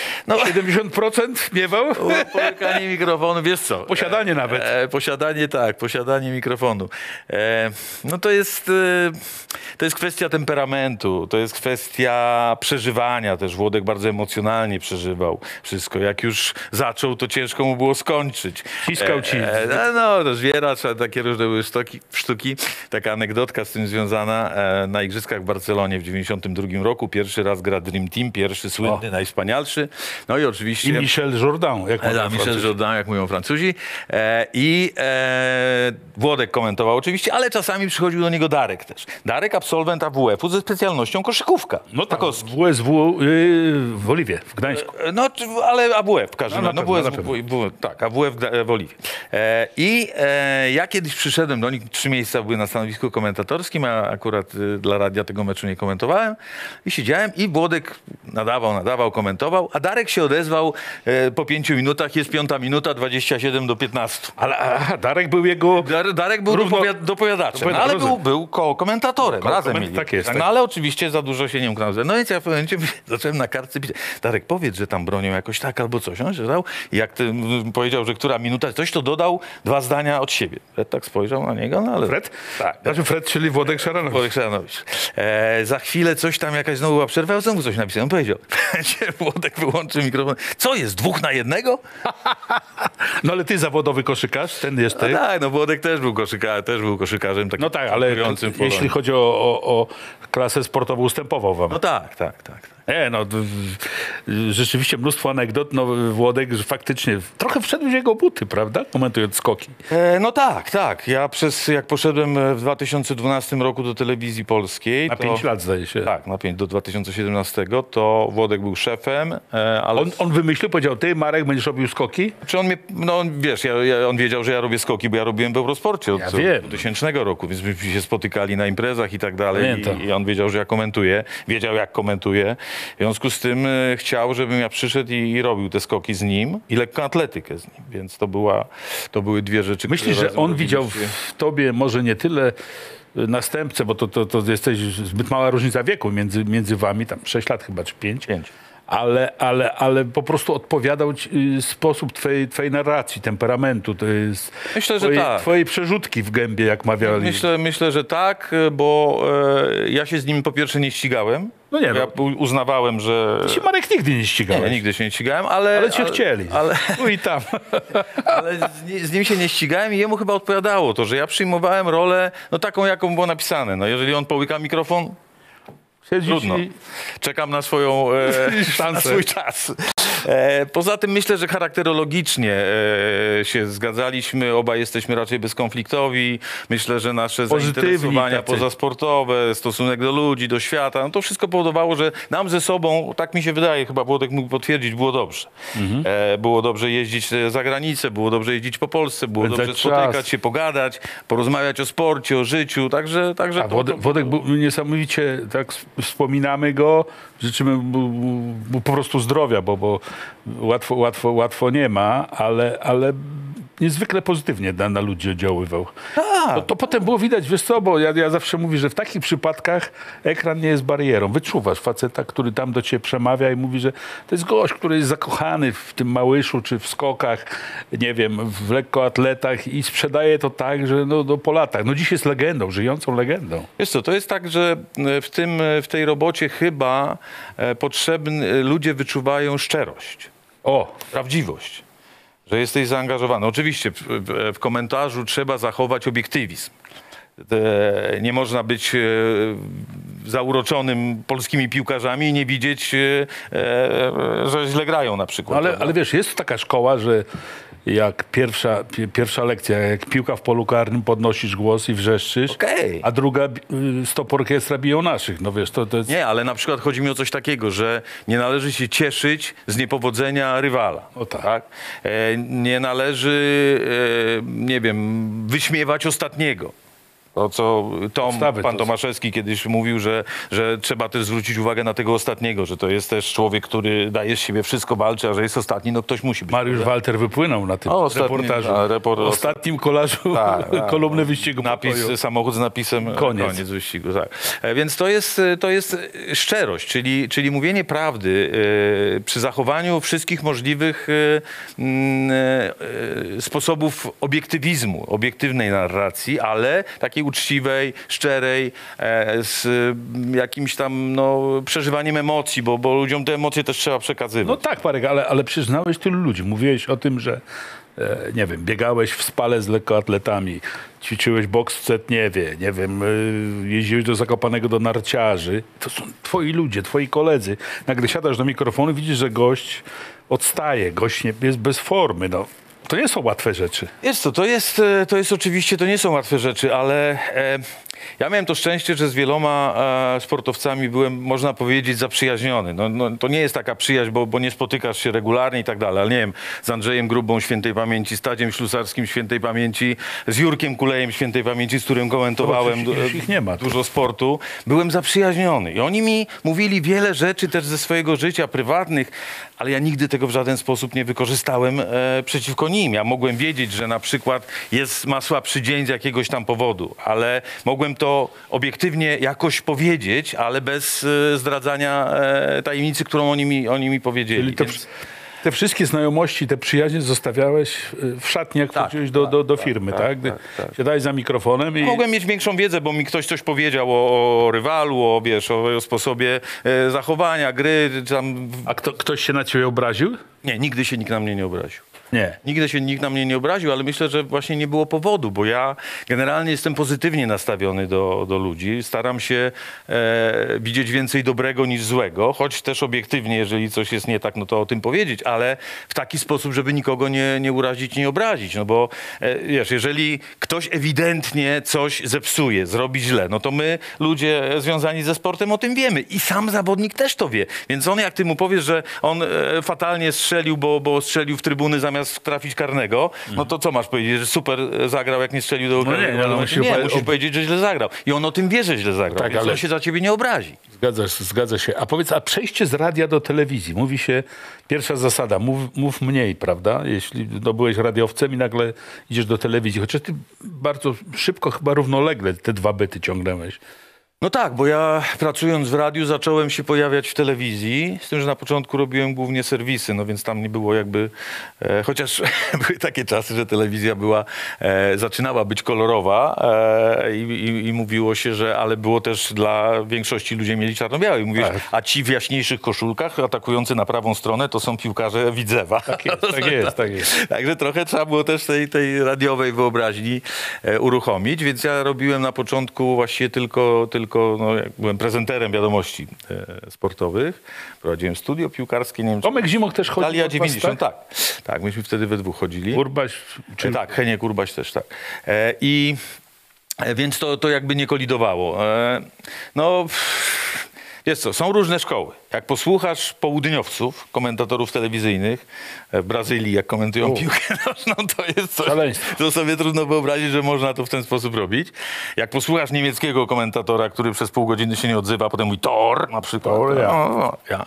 70% miewał? Połykanie mikrofonu, wiesz co? Posiadanie nawet. Posiadanie mikrofonu. No to jest kwestia temperamentu, to jest kwestia przeżywania też. Włodek bardzo emocjonalnie przeżywał wszystko. Jak już zaczął, to ciężko mu było było skończyć. Ciskał ci. No, zwieracz, a takie różne były sztuki. Taka anegdotka z tym związana. Na Igrzyskach w Barcelonie w 92 roku pierwszy raz gra Dream Team, pierwszy, słynny, najwspanialszy. No i oczywiście... I Michel Jourdain, jak mówią Michel Francuzi. Jourdain, jak mówią Francuzi. Włodek komentował oczywiście, ale czasami przychodził do niego Darek też. Darek, absolwent AWF-u ze specjalnością koszykówka. No tak, Takowski. WSW w Oliwie, w Gdańsku. No, ale AWF w każdym No, razie. na No, pewno. tak, AWF w Oliwie. Ja kiedyś przyszedłem do nich, 3 miejsca były na stanowisku komentatorskim, a akurat dla radia tego meczu nie komentowałem. I siedziałem i Włodek nadawał, komentował, a Darek się odezwał po 5 minutach, jest 5 minuta, 27-15. Ale Darek był jego... Darek był dopowiadaczem, no, ale był komentatorem. Razem mieli. Tak jest. No ale oczywiście za dużo się nie mógł nauczyć. No więc ja w pewnym momencie zacząłem na kartce pisać. Darek, powiedz, że tam bronią jakoś tak albo coś. On się dał. I jak ty powiedział, że która minuta coś, to dodał 2 zdania od siebie. Fred tak spojrzał na niego, no ale... Fred? Tak. Znaczy Fred, czyli Włodek Szaranowicz. Włodek Szaranowicz. Za chwilę coś tam, jakaś znowu była przerwa, ja znowu coś napisałem. On powiedział, Włodek wyłączył mikrofon. Co jest, 2 na 1? No ale ty zawodowy koszykarz, ten jesteś. No tak, no Włodek też był koszykarzem. Takim No tak, ale konkurującym w Polonii. jeśli chodzi o klasę sportową, ustępował wam. No tak. Nie, no rzeczywiście mnóstwo anegdot. No Włodek że faktycznie trochę wszedł w jego buty, prawda? Komentując skoki. No tak. Ja jak poszedłem w 2012 roku do telewizji polskiej... Na 5 lat zdaje się. Tak, na 5 do 2017, to Włodek był szefem, ale... On wymyślił, powiedział, ty Marek będziesz robił skoki? Czy on mnie, no wiesz, on wiedział, że ja robię skoki, bo ja robiłem w Eurosporcie od wiem. 2000 roku, więc myśmy się spotykali na imprezach i tak dalej. Pamiętam. I on wiedział, że ja komentuję, wiedział jak komentuję. W związku z tym chciał, żebym ja przyszedł i robił te skoki z nim i lekkoatletykę z nim, więc to były 2 rzeczy, Myślisz, które że on robiliśmy. widział w tobie może nie tyle następcę, bo to jesteś zbyt mała różnica wieku między wami, tam 6 lat chyba, czy 5. 5. Ale po prostu odpowiadał ci sposób twojej narracji, temperamentu. To jest Myślę, że tak. Twojej przerzutki w gębie, jak mawiali. Myślę, że tak, bo ja się z nim po pierwsze nie ścigałem. No nie, Ja uznawałem, że... Ci Marek nigdy nie ścigałeś. Nie, nigdy się nie ścigałem, ale cię chcieli. Tu i tam. Ale z nim się nie ścigałem i jemu chyba odpowiadało to, że ja przyjmowałem rolę taką, jaką było napisane. No, jeżeli on połyka mikrofon, trudno. Czekam na swoją szansę. na swój czas. Poza tym myślę, że charakterologicznie się zgadzaliśmy. Obaj jesteśmy raczej bezkonfliktowi. Myślę, że nasze zainteresowania pozasportowe, stosunek do ludzi, do świata, no to wszystko powodowało, że nam ze sobą, tak mi się wydaje, chyba Włodek mógł potwierdzić, było dobrze. Było dobrze jeździć za granicę, było dobrze jeździć po Polsce, było dobrze spotykać się, pogadać, porozmawiać o sporcie, o życiu. Także Włodek był niesamowicie, tak wspominamy go, życzymy mu po prostu zdrowia, bo łatwo nie ma, ale niezwykle pozytywnie na ludzi oddziaływał. To potem było widać, wiesz co, bo ja zawsze mówię, że w takich przypadkach ekran nie jest barierą. Wyczuwasz faceta, który tam do ciebie przemawia i mówi, że to jest gość, który jest zakochany w tym Małyszu, czy w skokach, nie wiem, w lekkoatletach i sprzedaje to tak, że po latach. No dziś jest legendą, żyjącą legendą. Wiesz co, to jest tak, że w tej robocie chyba ludzie wyczuwają szczerość, prawdziwość. Że jesteś zaangażowany. Oczywiście w komentarzu trzeba zachować obiektywizm. Nie można być zauroczonym polskimi piłkarzami i nie widzieć, że źle grają na przykład. Ale wiesz, jest taka szkoła, że jak pierwsza lekcja, jak piłka w polu karnym, podnosisz głos i wrzeszczysz, a druga stop orkiestra biją naszych. No wiesz, to jest... Nie, ale na przykład chodzi mi o coś takiego, że nie należy się cieszyć z niepowodzenia rywala. Tak? Nie należy, nie wiem, wyśmiewać ostatniego. To, co pan Tomaszewski kiedyś mówił, że trzeba też zwrócić uwagę na tego ostatniego, że to jest też człowiek, który daje z siebie wszystko, walczy, a że jest ostatni, no ktoś musi być. Mariusz Walter wypłynął na tym reportażu. Ostatnim kolarzu kolumny wyścigu samochód z napisem koniec wyścigu. Tak. Więc to jest szczerość, czyli mówienie prawdy przy zachowaniu wszystkich możliwych sposobów obiektywizmu, obiektywnej narracji, ale takiej takiej uczciwej, szczerej, z jakimś tam przeżywaniem emocji, bo ludziom te emocje też trzeba przekazywać. No tak, Marek, ale przyznałeś tylu ludzi. Mówiłeś o tym, że nie wiem, biegałeś w Spale z lekkoatletami, ćwiczyłeś boks w Cetniewie, nie wiem, jeździłeś do Zakopanego do narciarzy. To są twoi ludzie, twoi koledzy. Nagle siadasz do mikrofonu, widzisz, że gość odstaje, gość jest bez formy. No. To nie są łatwe rzeczy. Jest to jest oczywiście, to nie są łatwe rzeczy, ale ja miałem to szczęście, że z wieloma sportowcami byłem, można powiedzieć, zaprzyjaźniony. To nie jest taka przyjaźń, bo nie spotykasz się regularnie i tak dalej, ale nie wiem, z Andrzejem Grubą świętej pamięci, z Tadziem Ślusarskim świętej pamięci, z Jurkiem Kulejem świętej pamięci, z którym komentowałem już ich nie ma. dużo sportu, byłem zaprzyjaźniony. I oni mi mówili wiele rzeczy też ze swojego życia prywatnych, ale ja nigdy tego w żaden sposób nie wykorzystałem przeciwko nim. Ja mogłem wiedzieć, że na przykład ma słabszy dzień z jakiegoś tam powodu, ale mogłem to obiektywnie jakoś powiedzieć, ale bez zdradzania tajemnicy, którą oni mi powiedzieli. Czyli te wszystkie znajomości, te przyjaźnie zostawiałeś w szatni, jak wchodziłeś do firmy, tak? Siadałeś za mikrofonem i... Mogłem mieć większą wiedzę, bo mi ktoś coś powiedział o rywalu, o sposobie zachowania, gry. Tam... A ktoś się na ciebie obraził? Nie, nigdy się nikt na mnie nie obraził. Nie. Nigdy się nikt na mnie nie obraził, ale myślę, że właśnie nie było powodu, bo ja generalnie jestem pozytywnie nastawiony do ludzi. Staram się widzieć więcej dobrego niż złego, choć też obiektywnie, jeżeli coś jest nie tak, no to o tym powiedzieć, ale w taki sposób, żeby nikogo nie urazić, nie obrazić. No bo wiesz, jeżeli ktoś ewidentnie coś zepsuje, zrobi źle, no to my, ludzie związani ze sportem, o tym wiemy. I sam zawodnik też to wie. Więc on, jak ty mu powiesz, że on fatalnie strzelił, bo strzelił w trybuny zamiast trafić karnego, no to co masz powiedzieć, że super zagrał, jak nie strzelił do karnego? ale musisz powiedzieć, że źle zagrał. I on o tym wie, że źle zagrał, tak, więc ale... on się za ciebie nie obrazi. Zgadza się. A powiedz, a przejście z radia do telewizji. Mówi się, pierwsza zasada, mów mniej, prawda? Jeśli byłeś radiowcem i nagle idziesz do telewizji. Chociaż ty bardzo szybko, chyba równolegle te dwa byty ciągnęłeś. No tak, bo ja pracując w radiu zacząłem się pojawiać w telewizji, z tym, że na początku robiłem głównie serwisy, no więc tam nie było jakby, chociaż były takie czasy, że telewizja zaczynała być kolorowa i mówiło się, że, ale było też dla większości ludzi mieli czarno-białe. I mówisz, tak. A ci w jaśniejszych koszulkach atakujący na prawą stronę to są piłkarze Widzewa. Tak jest. Także trochę trzeba było też tej radiowej wyobraźni uruchomić, więc ja robiłem na początku właściwie tylko jak byłem prezenterem wiadomości sportowych. Prowadziłem studio piłkarskie. Nie wiem, Tomek Zimok też chodził. Dalia 90, tak. Tak, myśmy wtedy we dwóch chodzili. Urbaś? Czy... Tak, Heniek Urbaś też, tak. Więc to jakby nie kolidowało. Wiesz co, są różne szkoły. Jak posłuchasz południowców, komentatorów telewizyjnych w Brazylii, jak komentują piłkę nożną, to jest coś, to sobie trudno wyobrazić, że można to w ten sposób robić. Jak posłuchasz niemieckiego komentatora, który przez pół godziny się nie odzywa, a potem mówi Tor na przykład. Ja.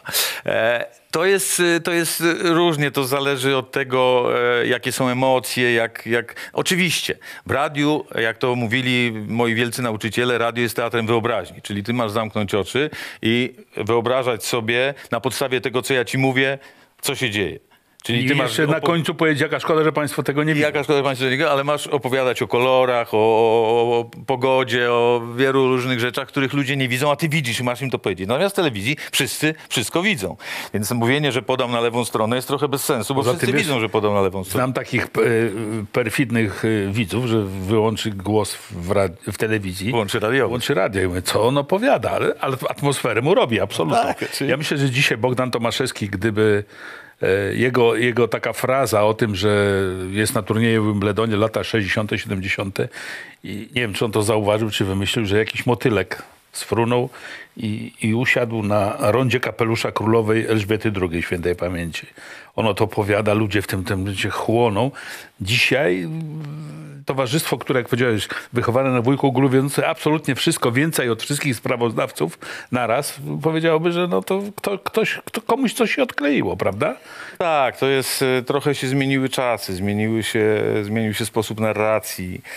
To jest różnie, to zależy od tego, jakie są emocje, Oczywiście, w radiu, jak to mówili moi wielcy nauczyciele, radio jest teatrem wyobraźni, czyli ty masz zamknąć oczy i wyobrażać sobie na podstawie tego, co ja ci mówię, co się dzieje. Czyli ty jeszcze na końcu powiedzieć, jaka szkoda, że państwo tego nie widzą. Jaka szkoda, że państwo tego nie widzą, ale masz opowiadać o kolorach, o pogodzie, o wielu różnych rzeczach, których ludzie nie widzą, a ty widzisz i masz im to powiedzieć. Natomiast w telewizji wszyscy wszystko widzą. Więc mówienie, że podam na lewą stronę jest trochę bez sensu, bo wszyscy widzą, że podam na lewą stronę. Znam takich perfidnych widzów, że wyłączy głos w telewizji. Włączy radio. I mówię, co on opowiada, ale atmosferę mu robi, absolutnie. Tak, Ja myślę, że dzisiaj Bogdan Tomaszewski, gdyby jego taka fraza o tym, że jest na turnieju w Wimbledonie lata 60., 70. i nie wiem, czy on to zauważył, czy wymyślił, że jakiś motylek sfrunął i usiadł na rondzie kapelusza królowej Elżbiety II świętej pamięci. Ono to opowiada, ludzie w tym momencie chłoną. Dzisiaj towarzystwo, które, jak powiedziałeś, wychowane na wujku góluwiące absolutnie wszystko, więcej od wszystkich sprawozdawców naraz, powiedziałoby, że no to komuś coś się odkleiło, prawda? Tak, to jest, trochę się zmieniły czasy, zmienił się sposób narracji.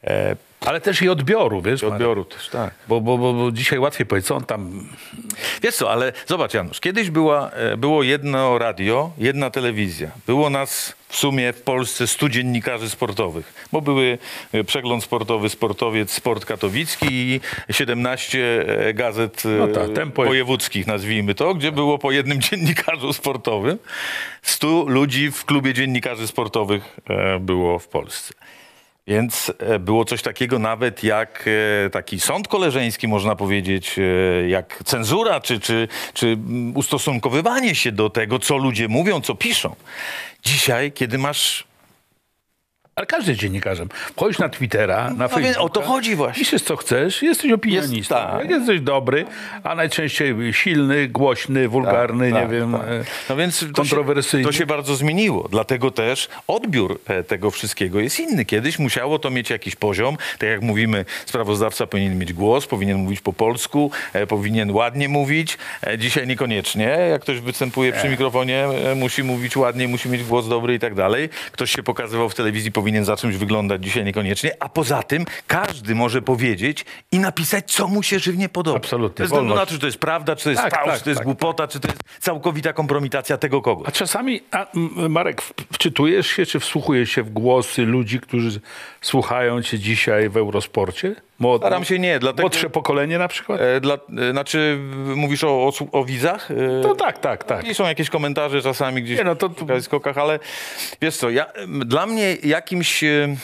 Ale też i odbioru, wiesz, Marek? Odbioru też, tak. Bo dzisiaj łatwiej powiedzieć, co on tam... Wiesz co, ale zobacz, Janusz, kiedyś było jedno radio, jedna telewizja. Było nas w sumie w Polsce 100 dziennikarzy sportowych, bo były Przegląd Sportowy, Sportowiec, Sport Katowicki i 17 gazet wojewódzkich, nazwijmy to, gdzie było po jednym dziennikarzu sportowym. 100 ludzi w klubie dziennikarzy sportowych było w Polsce. Więc było coś takiego nawet jak taki sąd koleżeński, można powiedzieć, jak cenzura, czy ustosunkowywanie się do tego, co ludzie mówią, co piszą. Dzisiaj, kiedy masz... Ale każdy jest dziennikarzem. Wchodzisz na Twittera, na Facebooka. O to chodzi właśnie. Piszesz co chcesz, jesteś opinionistą. Tak. Jak jesteś dobry, a najczęściej silny, głośny, wulgarny, nie wiem, No więc kontrowersyjny. to się bardzo zmieniło. Dlatego też odbiór tego wszystkiego jest inny. Kiedyś musiało to mieć jakiś poziom. Tak jak mówimy, sprawozdawca powinien mieć głos, powinien mówić po polsku, powinien ładnie mówić. Dzisiaj niekoniecznie. Jak ktoś występuje przy mikrofonie, musi mówić ładnie, musi mieć głos dobry i tak dalej. Ktoś się pokazywał w telewizji, powinien za czymś wyglądać, dzisiaj niekoniecznie. A poza tym każdy może powiedzieć i napisać, co mu się żywnie podoba. Absolutnie. Bez względu na Wolność. to, czy to jest prawda, czy to jest fałsz, czy to jest głupota, czy to jest całkowita kompromitacja tego kogoś. A czasami, Marek, wczytujesz się, czy wsłuchujesz się w głosy ludzi, którzy słuchają cię dzisiaj w Eurosporcie? Staram się nie, dlatego... Młodsze pokolenie na przykład? Znaczy, mówisz o widzach? No tak. I są jakieś komentarze czasami gdzieś w skokach, ale wiesz co, dla mnie jakimś,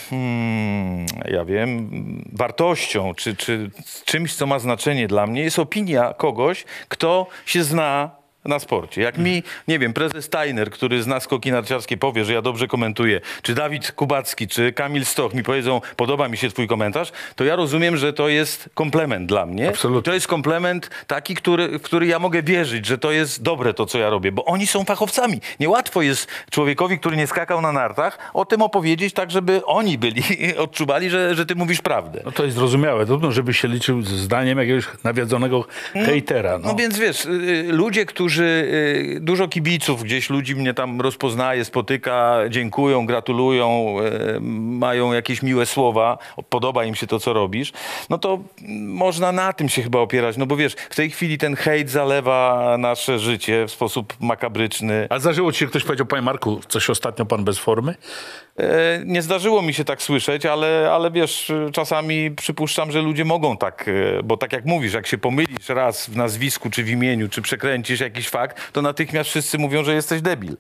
ja wiem, wartością, czy czymś, co ma znaczenie dla mnie, jest opinia kogoś, kto się zna na sporcie. Jak mi, nie wiem, prezes Steiner, który zna skoki narciarskie, powie, że ja dobrze komentuję, czy Dawid Kubacki, czy Kamil Stoch mi powiedzą, podoba mi się twój komentarz, to ja rozumiem, że to jest komplement dla mnie. Absolutnie. To jest komplement taki, w który ja mogę wierzyć, że to jest dobre to, co ja robię, bo oni są fachowcami. Niełatwo jest człowiekowi, który nie skakał na nartach, o tym opowiedzieć tak, żeby oni odczuwali, że ty mówisz prawdę. No to jest zrozumiałe. Trudno, żeby się liczył z zdaniem jakiegoś nawiedzonego hejtera. No więc wiesz, ludzie, którzy dużo kibiców, gdzieś ludzi mnie tam rozpoznaje, spotyka, dziękują, gratulują, mają jakieś miłe słowa, podoba im się to, co robisz, no to można na tym się chyba opierać, no bo wiesz, w tej chwili ten hejt zalewa nasze życie w sposób makabryczny. A zdarzyło ci się, ktoś powiedział, panie Marku, coś ostatnio pan bez formy? Nie zdarzyło mi się tak słyszeć, ale wiesz, czasami przypuszczam, że ludzie mogą tak, bo tak jak mówisz, jak się pomylisz raz w nazwisku, czy w imieniu, czy przekręcisz jakiś fakt, to natychmiast wszyscy mówią, że jesteś debil.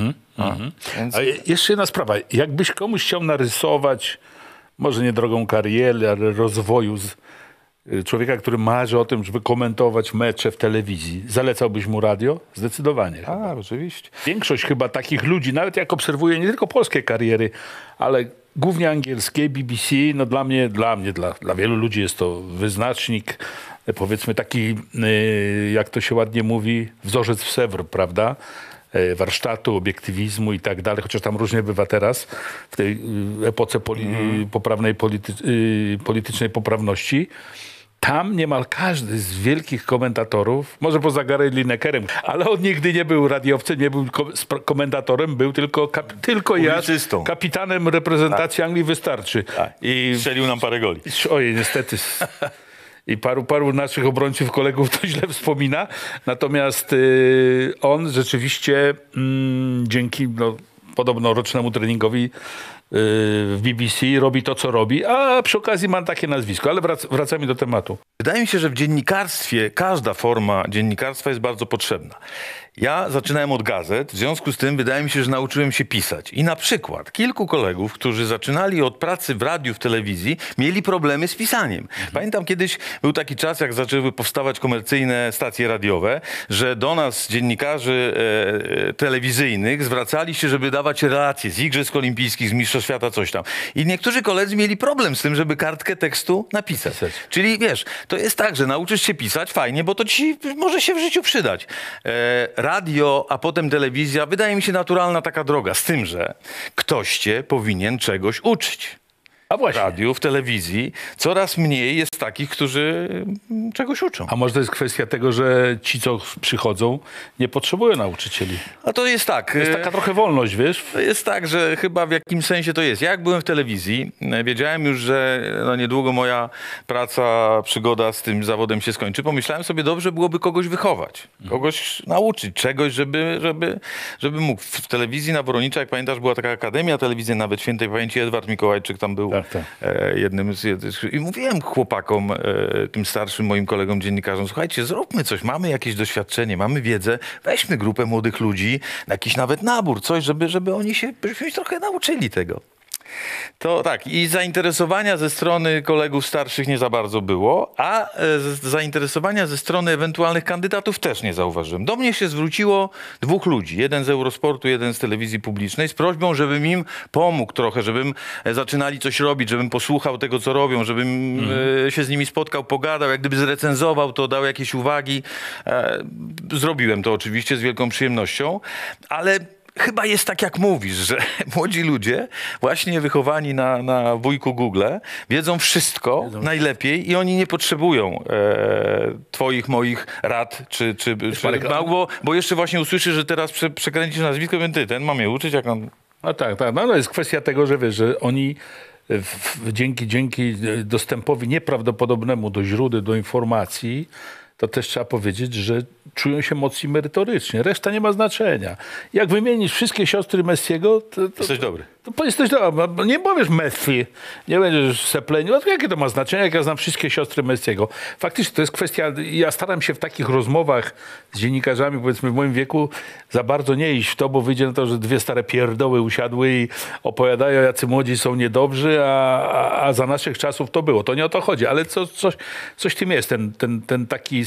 Więc... A jeszcze jedna sprawa. Jakbyś komuś chciał narysować, może nie drogą kariery, ale rozwoju człowieka, który marzy o tym, żeby komentować mecze w telewizji, zalecałbyś mu radio? Zdecydowanie. Oczywiście. Większość chyba takich ludzi, nawet jak obserwuję nie tylko polskie kariery, ale głównie angielskie, BBC, no dla wielu ludzi jest to wyznacznik, powiedzmy taki, jak to się ładnie mówi, wzorzec w Sèvres, prawda? Warsztatu, obiektywizmu i tak dalej, chociaż tam różnie bywa teraz, w tej epoce poprawnej politycznej poprawności. Tam niemal każdy z wielkich komentatorów, może poza Gary Linekerem, ale on nigdy nie był radiowcem, nie był komentatorem, był tylko ja, kapitanem reprezentacji Anglii wystarczy. I strzelił nam parę goli. Ojej, niestety. I paru naszych obrońców, kolegów to źle wspomina. Natomiast on rzeczywiście dzięki podobno rocznemu treningowi w BBC robi to, co robi, a przy okazji ma takie nazwisko. Ale wracamy do tematu. Wydaje mi się, że w dziennikarstwie każda forma dziennikarstwa jest bardzo potrzebna. Ja zaczynałem od gazet, w związku z tym wydaje mi się, że nauczyłem się pisać. I na przykład kilku kolegów, którzy zaczynali od pracy w radiu, w telewizji, mieli problemy z pisaniem. Pamiętam kiedyś był taki czas, jak zaczęły powstawać komercyjne stacje radiowe, że do nas dziennikarzy telewizyjnych zwracali się, żeby dawać relacje z Igrzysk Olimpijskich, z Mistrzostw Świata, coś tam. I niektórzy koledzy mieli problem z tym, żeby kartkę tekstu napisać. Czyli wiesz, to jest tak, że nauczysz się pisać, fajnie, bo to ci może się w życiu przydać. Radio, a potem telewizja, wydaje mi się naturalna taka droga, z tym, że ktoś cię powinien czegoś uczyć. A właśnie. W radiu, w telewizji coraz mniej jest takich, którzy czegoś uczą. A może to jest kwestia tego, że ci, co przychodzą, nie potrzebują nauczycieli? A to jest tak. To jest taka trochę wolność, wiesz? To jest tak, że chyba w jakimś sensie to jest. Ja jak byłem w telewizji, wiedziałem już, że no niedługo moja praca, przygoda z tym zawodem się skończy. Pomyślałem sobie, dobrze byłoby kogoś wychować, kogoś nauczyć czegoś, żeby mógł. W telewizji na Woronicza, jak pamiętasz, była taka akademia telewizyjna, nawet świętej pamięci Edward Mikołajczyk tam był Tak. jednym z... I mówiłem chłopakom, tym starszym moim kolegom dziennikarzom, słuchajcie, zróbmy coś, mamy jakieś doświadczenie, mamy wiedzę, weźmy grupę młodych ludzi, jakiś nawet nabór, coś, żeby oni żebyśmy się trochę nauczyli tego. To tak, i zainteresowania ze strony kolegów starszych nie za bardzo było, a zainteresowania ze strony ewentualnych kandydatów też nie zauważyłem. Do mnie się zwróciło 2 ludzi, jeden z Eurosportu, jeden z telewizji publicznej, z prośbą, żebym im pomógł trochę, żebym zaczynali coś robić, żebym posłuchał tego, co robią, żebym się z nimi spotkał, pogadał, jak gdyby zrecenzował to, dał jakieś uwagi. Zrobiłem to oczywiście z wielką przyjemnością, ale chyba jest tak, jak mówisz, że młodzi ludzie, właśnie wychowani na wujku Google, wiedzą wszystko najlepiej i oni nie potrzebują twoich, moich rad, czy bo jeszcze właśnie usłyszy, że teraz przekręcisz nazwisko, więc ty, ten ma mnie uczyć, jak on... No tak. No jest kwestia tego, że wiesz, że oni dzięki dostępowi nieprawdopodobnemu do źródeł, do informacji, to też trzeba powiedzieć, że czują się mocniej merytorycznie. Reszta nie ma znaczenia. Jak wymienisz wszystkie siostry Messiego, to Jesteś dobry. To jesteś dobry. Nie powiesz Messi, nie będziesz sepleniu. Jakie to ma znaczenie, jak ja znam wszystkie siostry Messiego? Faktycznie to jest kwestia, ja staram się w takich rozmowach z dziennikarzami, powiedzmy w moim wieku, za bardzo nie iść w to, bo wyjdzie na to, że 2 stare pierdoły usiadły i opowiadają, jacy młodzi są niedobrzy, a za naszych czasów to było. To nie o to chodzi, ale coś w tym jest. Ten taki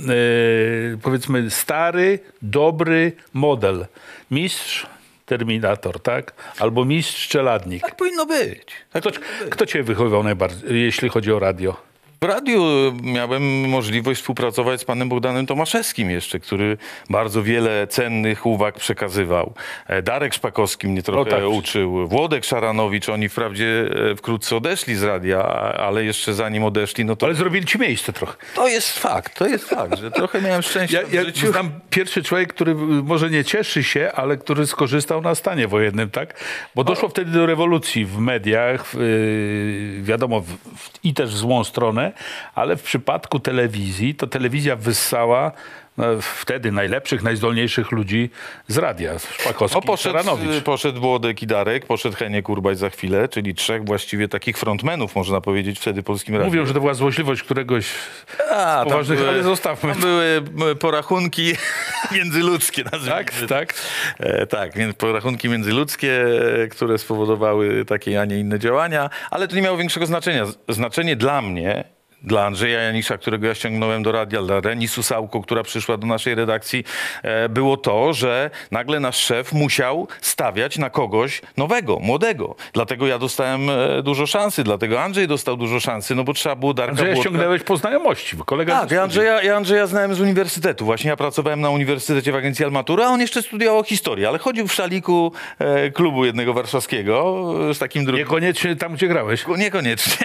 powiedzmy stary, dobry model. Mistrz, Terminator, tak? Albo mistrz, czeladnik. Tak powinno być. Kto cię wychowywał najbardziej, jeśli chodzi o radio? W radiu miałem możliwość współpracować z panem Bogdanem Tomaszewskim jeszcze, który bardzo wiele cennych uwag przekazywał. Darek Szpakowski mnie trochę uczył. Włodek Szaranowicz, oni wprawdzie wkrótce odeszli z radia, ale jeszcze zanim odeszli, no to... Ale zrobili ci miejsce trochę. To jest fakt, że trochę miałem szczęście w życiu. Ja znam pierwszy człowiek, który może nie cieszy się, ale który skorzystał na stanie wojennym, tak? Bo doszło wtedy do rewolucji w mediach, wiadomo, i też w złą stronę, ale w przypadku telewizji, to telewizja wyssała wtedy najlepszych, najzdolniejszych ludzi z radia. Szpakowski, poszedł Włodek i Darek, poszedł Heniek Urbać za chwilę, czyli 3 właściwie takich frontmenów, można powiedzieć, wtedy Polskim Radiu. Mówią, że to była złośliwość któregoś z poważnych, ale zostawmy. Tam były porachunki międzyludzkie, nazwijmy. Tak. Tak, więc porachunki międzyludzkie, które spowodowały takie, a nie inne działania, ale to nie miało większego znaczenia. Znaczenie dla mnie, dla Andrzeja Janisza, którego ja ściągnąłem do radia, dla Reni Susałko, która przyszła do naszej redakcji, było to, że nagle nasz szef musiał stawiać na kogoś nowego, młodego. Dlatego ja dostałem dużo szansy, dlatego Andrzej dostał dużo szansy, no bo trzeba było Darka Andrzeja Błotka... ściągnęłeś po znajomości, bo kolega... Tak, ja Andrzeja znałem z uniwersytetu. Właśnie ja pracowałem na uniwersytecie w agencji Almatura, a on jeszcze studiował historię, ale chodził w szaliku klubu jednego warszawskiego z takim drugim... Niekoniecznie tam, gdzie grałeś. Niekoniecznie.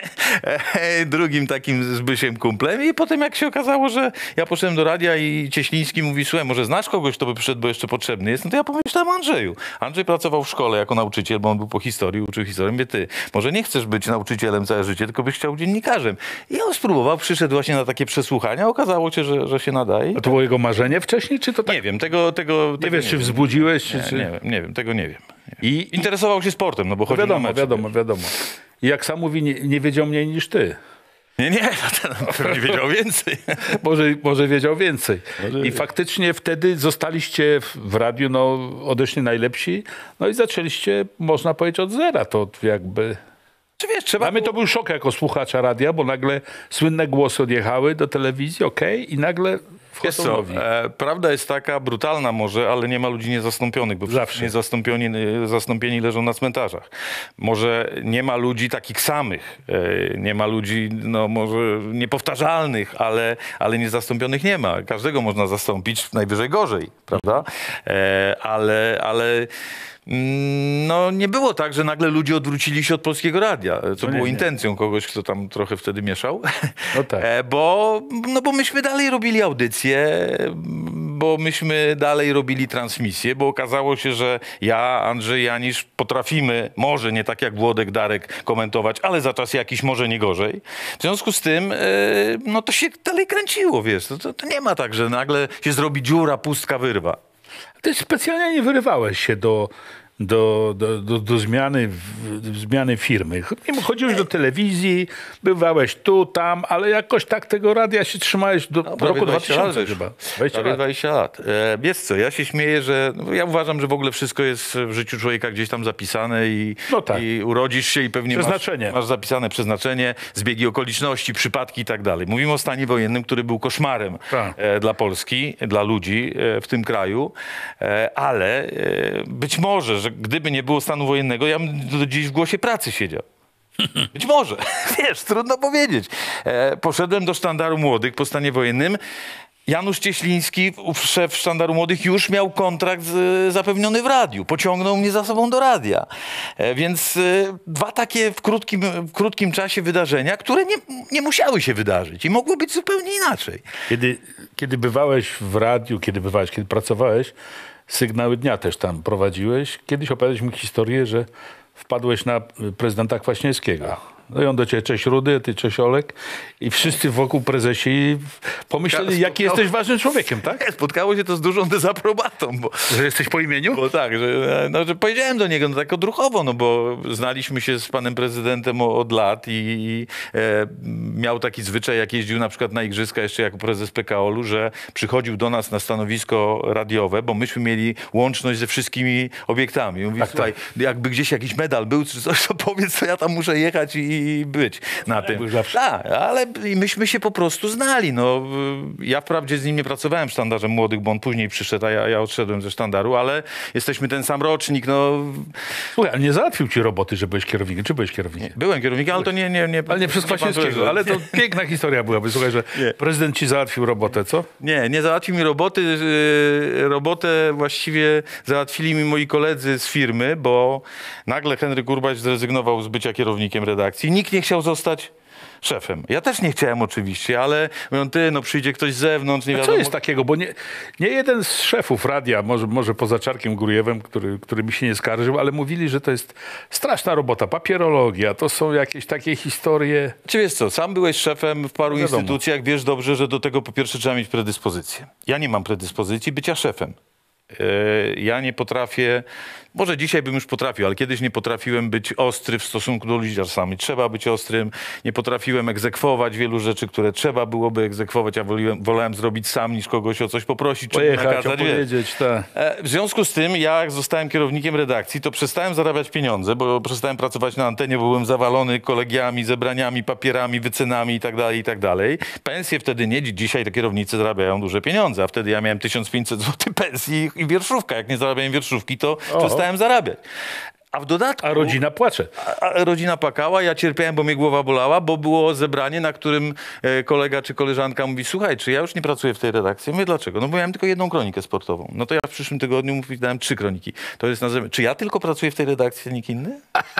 Drugim takim z Bysiem kumplem i potem jak się okazało, że ja poszedłem do radia i Cieśliński mówi, słuchaj, może znasz kogoś, kto by przyszedł, bo jeszcze potrzebny jest, no to ja pomyślałem o Andrzeju. Andrzej pracował w szkole jako nauczyciel, bo on był po historii, uczył historii. Mówię, ty, może nie chcesz być nauczycielem całe życie, tylko byś chciał dziennikarzem. I on spróbował, przyszedł właśnie na takie przesłuchania, okazało się, że się nadaje. A to było jego marzenie wcześniej, czy to tak? Nie wiem, Nie wiesz, czy wzbudziłeś, czy... Nie wiem, tego nie wiem. I interesował się sportem, no bo chodził na mecze. Wiadomo. I jak sam mówi, nie wiedział mniej niż ty. Nie, pewnie wiedział więcej. Może wiedział więcej. I faktycznie wtedy zostaliście w radiu, no odeszli najlepsi, no i zaczęliście, można powiedzieć, od zera. To jakby... Czy wiesz, Dla mnie to był szok jako słuchacza radia, bo nagle słynne głosy odjechały do telewizji, i nagle wchodzą nowi. Prawda jest taka, brutalna może, ale nie ma ludzi niezastąpionych, bo zawsze zastąpieni leżą na cmentarzach. Może nie ma ludzi takich samych, nie ma ludzi, no może niepowtarzalnych, ale niezastąpionych nie ma. Każdego można zastąpić, najwyżej gorzej, prawda? Ale No nie było tak, że nagle ludzie odwrócili się od Polskiego Radia, co No było nie. intencją kogoś, kto tam trochę wtedy mieszał. No tak. Bo myśmy dalej robili audycje, bo myśmy dalej robili transmisje, bo okazało się, że ja, Andrzej Janisz potrafimy, może nie tak jak Włodek, Darek komentować, ale za czas jakiś może nie gorzej. W związku z tym, no to się dalej kręciło, wiesz. To nie ma tak, że nagle się zrobi dziura, pustka wyrwa. Ty specjalnie nie wyrywałeś się do zmiany firmy. Chodziłeś do telewizji, bywałeś tu, tam, ale jakoś tak tego radia się trzymałeś do roku 2000 chyba. 20 Prawie lat. 20 lat. Wiesz co, ja się śmieję, że ja uważam, że w ogóle wszystko jest w życiu człowieka gdzieś tam zapisane No tak. i urodzisz się i pewnie Przeznaczenie. masz zapisane przeznaczenie, zbiegi okoliczności, przypadki i tak dalej. Mówimy o stanie wojennym, który był koszmarem Tak. dla Polski, dla ludzi w tym kraju, ale być może, że gdyby nie było stanu wojennego, ja bym do dziś w Głosie Pracy siedział. Być może. Wiesz, trudno powiedzieć. Poszedłem do Sztandaru Młodych po stanie wojennym. Janusz Cieśliński, szef Sztandaru Młodych, już miał kontrakt zapewniony w radiu. Pociągnął mnie za sobą do radia. Więc dwa takie w krótkim czasie wydarzenia, które nie musiały się wydarzyć i mogło być zupełnie inaczej. Kiedy bywałeś w radiu, kiedy pracowałeś, Sygnały Dnia też tam prowadziłeś. Kiedyś opowiadałeś mi historię, że wpadłeś na prezydenta Kwaśniewskiego. No i on do ciebie, cześć Rudy, ty cześć Olek. I wszyscy wokół prezesi pomyśleli, jaki jesteś ważnym człowiekiem, tak? Spotkało się to z dużą dezaprobatą, bo Że jesteś po imieniu? Bo tak, że powiedziałem do niego tak odruchowo, no bo znaliśmy się z panem prezydentem od lat i miał taki zwyczaj, jak jeździł na przykład na igrzyska jeszcze jako prezes PKOL-u, że przychodził do nas na stanowisko radiowe, bo myśmy mieli łączność ze wszystkimi obiektami. I mówi, Tak, słuchaj, jakby gdzieś jakiś medal był czy coś, to powiedz, to ja tam muszę jechać i być na tym. był zawsze. Tak, ale i myśmy się po prostu znali. No, ja wprawdzie z nim nie pracowałem w Sztandarze Młodych, bo on później przyszedł, a ja odszedłem ze Sztandaru, ale jesteśmy ten sam rocznik. No. Słuchaj, ale nie załatwił ci roboty, że byłeś kierownikiem. Czy byłeś kierownikiem? Byłem kierownikiem, ale to nie Ale nie przez Kwaśniewskiego. Ale to piękna historia byłaby. Słuchaj, że Nie. prezydent ci załatwił robotę, co? Nie załatwił mi roboty. Robotę właściwie załatwili mi moi koledzy z firmy, bo nagle Henryk Urbacz zrezygnował z bycia kierownikiem redakcji. Nikt nie chciał zostać szefem. Ja też nie chciałem oczywiście, ale mówią, przyjdzie ktoś z zewnątrz, nie A wiadomo. co jest takiego? Bo nie jeden z szefów radia, może poza Czarkiem Górjewem, który mi się nie skarżył, ale mówili, że to jest straszna robota, papierologia, to są jakieś takie historie. Czy wiesz co, sam byłeś szefem w paru Wiadomo. instytucjach, wiesz dobrze, że do tego po pierwsze trzeba mieć predyspozycję. Ja nie mam predyspozycji bycia szefem. Ja nie potrafię, może dzisiaj bym już potrafił, ale kiedyś nie potrafiłem być ostry w stosunku do ludzi czasami. Trzeba być ostrym. Nie potrafiłem egzekwować wielu rzeczy, które trzeba byłoby egzekwować. Ja wolałem zrobić sam, niż kogoś o coś poprosić, czy Pojechać, nakazać. Wiesz. opowiedzieć, tak. W związku z tym, jak zostałem kierownikiem redakcji, to przestałem zarabiać pieniądze, bo przestałem pracować na antenie, bo byłem zawalony kolegiami, zebraniami, papierami, wycenami itd., itd. Pensje wtedy nie, dzisiaj te kierownicy zarabiają duże pieniądze, a wtedy ja miałem 1500 zł pensji i wierszówka. Jak nie zarabiałem wierszówki, to przestałem zarabiać. A w dodatku... A rodzina płacze. A rodzina płakała, ja cierpiałem, bo mnie głowa bolała, bo było zebranie, na którym kolega czy koleżanka mówi, słuchaj, czy ja już nie pracuję w tej redakcji? Ja mówię, dlaczego? No bo miałem tylko jedną kronikę sportową. No to ja w przyszłym tygodniu dałem 3 kroniki. To jest czy ja tylko pracuję w tej redakcji, a nikt inny?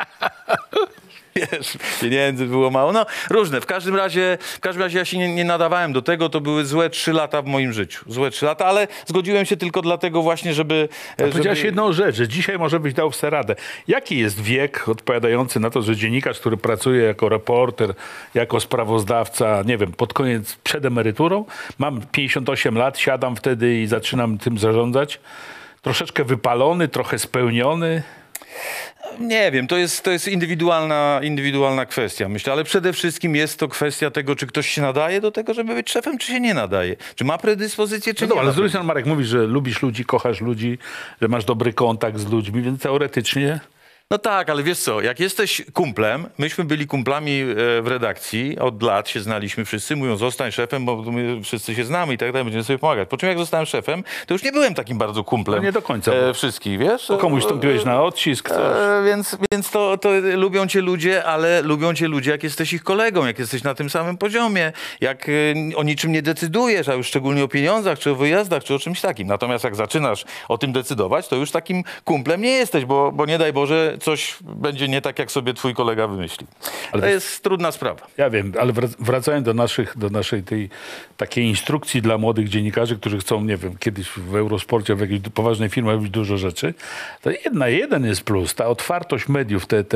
Wiesz, pieniędzy było mało. No różne. W każdym razie ja się nie nadawałem do tego. To były złe 3 lata w moim życiu. Złe 3 lata, ale zgodziłem się tylko dlatego właśnie, żeby... Powiedziałeś jedną rzecz, że dzisiaj może byś dał sobie radę. Jaki jest wiek odpowiadający na to, że dziennikarz, który pracuje jako reporter, jako sprawozdawca, nie wiem, pod koniec, przed emeryturą, mam 58 lat, siadam wtedy i zaczynam tym zarządzać, troszeczkę wypalony, trochę spełniony. Nie wiem, to jest indywidualna kwestia, myślę, ale przede wszystkim jest to kwestia tego, czy ktoś się nadaje do tego, żeby być szefem, czy się nie nadaje. Czy ma predyspozycję, czy No nie. ale z drugiej strony, Marek, mówisz, że lubisz ludzi, kochasz ludzi, że masz dobry kontakt z ludźmi, więc teoretycznie... No tak, ale wiesz co, jak jesteś kumplem, myśmy byli kumplami w redakcji, od lat się znaliśmy wszyscy, mówią zostań szefem, bo my wszyscy się znamy i tak dalej, będziemy sobie pomagać. Po czym jak zostałem szefem, to już nie byłem takim bardzo kumplem. No nie do końca. Wszystkich, wiesz? Bo komuś stąpiłeś na odcisk, coś. Więc to lubią cię ludzie, ale lubią cię ludzie, jak jesteś ich kolegą, jak jesteś na tym samym poziomie, jak o niczym nie decydujesz, a już szczególnie o pieniądzach, czy o wyjazdach, czy o czymś takim. Natomiast jak zaczynasz o tym decydować, to już takim kumplem nie jesteś, bo nie daj Boże, coś będzie nie tak, jak sobie twój kolega wymyślił. Ale to jest trudna sprawa. Ja wiem, ale wracając do naszej tej takiej instrukcji dla młodych dziennikarzy, którzy chcą, nie wiem, kiedyś w Eurosporcie, w jakiejś poważnej firmie robić dużo rzeczy, to jeden jest plus, ta otwartość mediów, te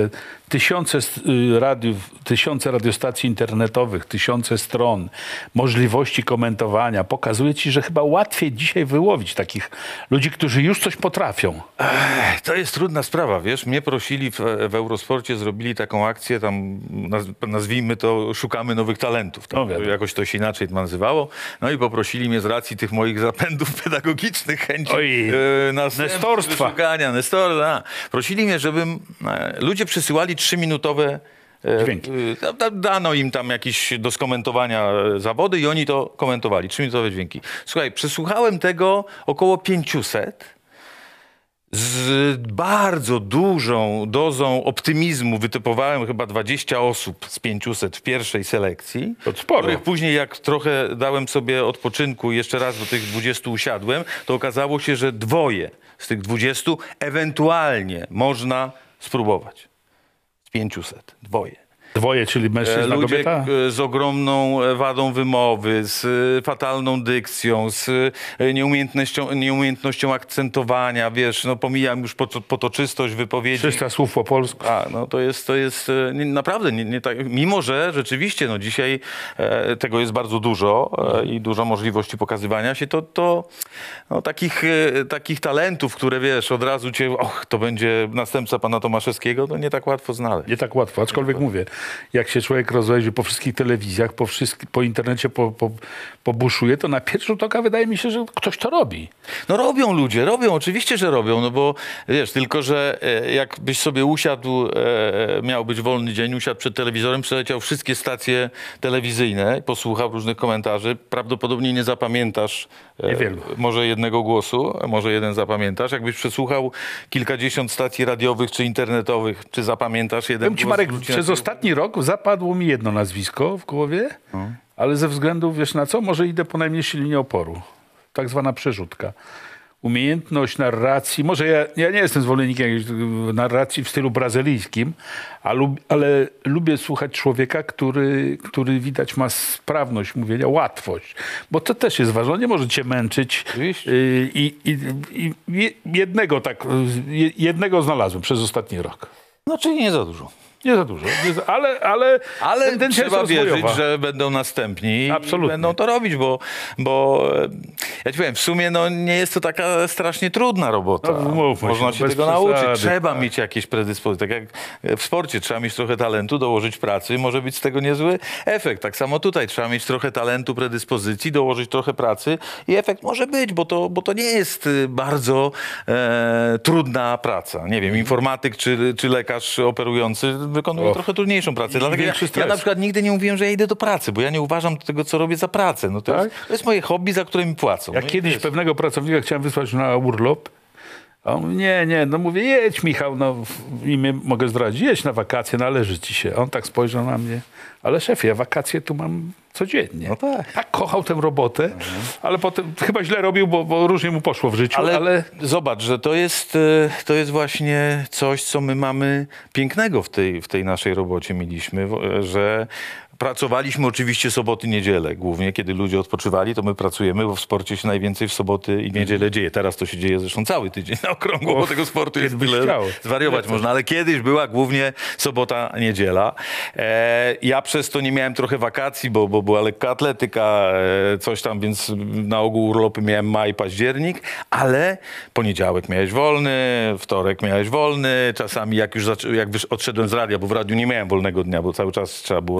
tysiące radiostacji internetowych, tysiące stron, możliwości komentowania, pokazuje ci, że chyba łatwiej dzisiaj wyłowić takich ludzi, którzy już coś potrafią. To jest trudna sprawa, wiesz, mnie prosili w Eurosporcie, zrobili taką akcję, tam nazwijmy to Szukamy nowych talentów, tam, jakoś to się inaczej nazywało, no i poprosili mnie z racji tych moich zapędów pedagogicznych, chęci nestorstwa. Prosili mnie, żebym, ludzie przysyłali 3-minutowe dźwięki. Dano im tam jakieś do skomentowania zawody i oni to komentowali, 3-minutowe dźwięki. Słuchaj, przesłuchałem tego około 500, z bardzo dużą dozą optymizmu wytypowałem chyba 20 osób z 500 w pierwszej selekcji. To sporo. Których później jak trochę dałem sobie odpoczynku i jeszcze raz do tych 20 usiadłem, to okazało się, że 2 z tych 20 ewentualnie można spróbować. Z 500. 2. 2, czyli mężczyzna, Ludzie kobieta? z ogromną wadą wymowy, z fatalną dykcją, z nieumiejętnością akcentowania, wiesz, no pomijam już potoczystość wypowiedzi. 300 słów po polsku. No to jest naprawdę nie tak, mimo że rzeczywiście no dzisiaj tego jest bardzo dużo i dużo możliwości pokazywania się, to no, takich talentów, które wiesz, od razu cię, to będzie następca pana Tomaszewskiego, to nie tak łatwo znaleźć. Nie tak łatwo, aczkolwiek mówię, jak się człowiek rozejrzy po wszystkich telewizjach, po internecie, pobuszuje, to na pierwszy rzut oka wydaje mi się, że ktoś to robi. No robią ludzie, oczywiście, że robią, no bo wiesz, tylko że jakbyś sobie usiadł, miał być wolny dzień, usiadł przed telewizorem, przeleciał wszystkie stacje telewizyjne, posłuchał różnych komentarzy, prawdopodobnie nie zapamiętasz może jednego głosu, może jeden zapamiętasz. Jakbyś przesłuchał kilkadziesiąt stacji radiowych czy internetowych, czy zapamiętasz jeden głos? Marek, przez ostatni rok zapadło mi jedno nazwisko w głowie, ale ze względu, wiesz na co, może idę po najmniejszej linii oporu. Tak zwana przerzutka. Umiejętność narracji, może ja nie jestem zwolennikiem jakiejś narracji w stylu brazylijskim, ale lubię słuchać człowieka, który widać ma sprawność mówienia, łatwość. Bo to też jest ważne, nie może cię męczyć. I jednego znalazłem przez ostatni rok. No czyli nie za dużo. Nie za dużo, ale trzeba wierzyć, że będą następni. Absolutnie. I będą to robić, bo ja ci powiem, w sumie no, nie jest to taka strasznie trudna robota. Można się tego nauczyć. Trzeba mieć jakieś predyspozycje. Tak jak w sporcie trzeba mieć trochę talentu, dołożyć pracy, może być z tego niezły efekt. Tak samo tutaj trzeba mieć trochę talentu, predyspozycji, dołożyć trochę pracy i efekt może być, bo to nie jest bardzo trudna praca. Nie wiem, informatyk czy lekarz operujący wykonuję trochę trudniejszą pracę. Dlatego ja na przykład nigdy nie mówiłem, że ja idę do pracy, bo ja nie uważam tego, co robię za pracę. No to jest moje hobby, za które mi płacą. Ja kiedyś pewnego pracownika chciałem wysłać na urlop, a on mówi, nie, no mówię, jedź Michał, no imię mogę zdradzić, jedź na wakacje, należy ci się. On tak spojrzał na mnie, ale szefie, ja wakacje tu mam codziennie. No tak. Tak kochał tę robotę, ale potem chyba źle robił, bo różnie mu poszło w życiu. Ale zobacz, że to jest właśnie coś, co my mamy pięknego w tej naszej robocie mieliśmy, że pracowaliśmy oczywiście soboty, niedziele. Głównie, kiedy ludzie odpoczywali, to my pracujemy, bo w sporcie się najwięcej w soboty i niedzielę dzieje. Teraz to się dzieje zresztą cały tydzień na okrągło, bo tego sportu jest tyle. Zwariować można, ale kiedyś była głównie sobota, niedziela. Ja przez to nie miałem trochę wakacji, bo była lekka atletyka, coś tam, więc na ogół urlopy miałem maj, październik, ale poniedziałek miałeś wolny, wtorek miałeś wolny, czasami jak odszedłem z radia, bo w radiu nie miałem wolnego dnia, bo cały czas trzeba było robić,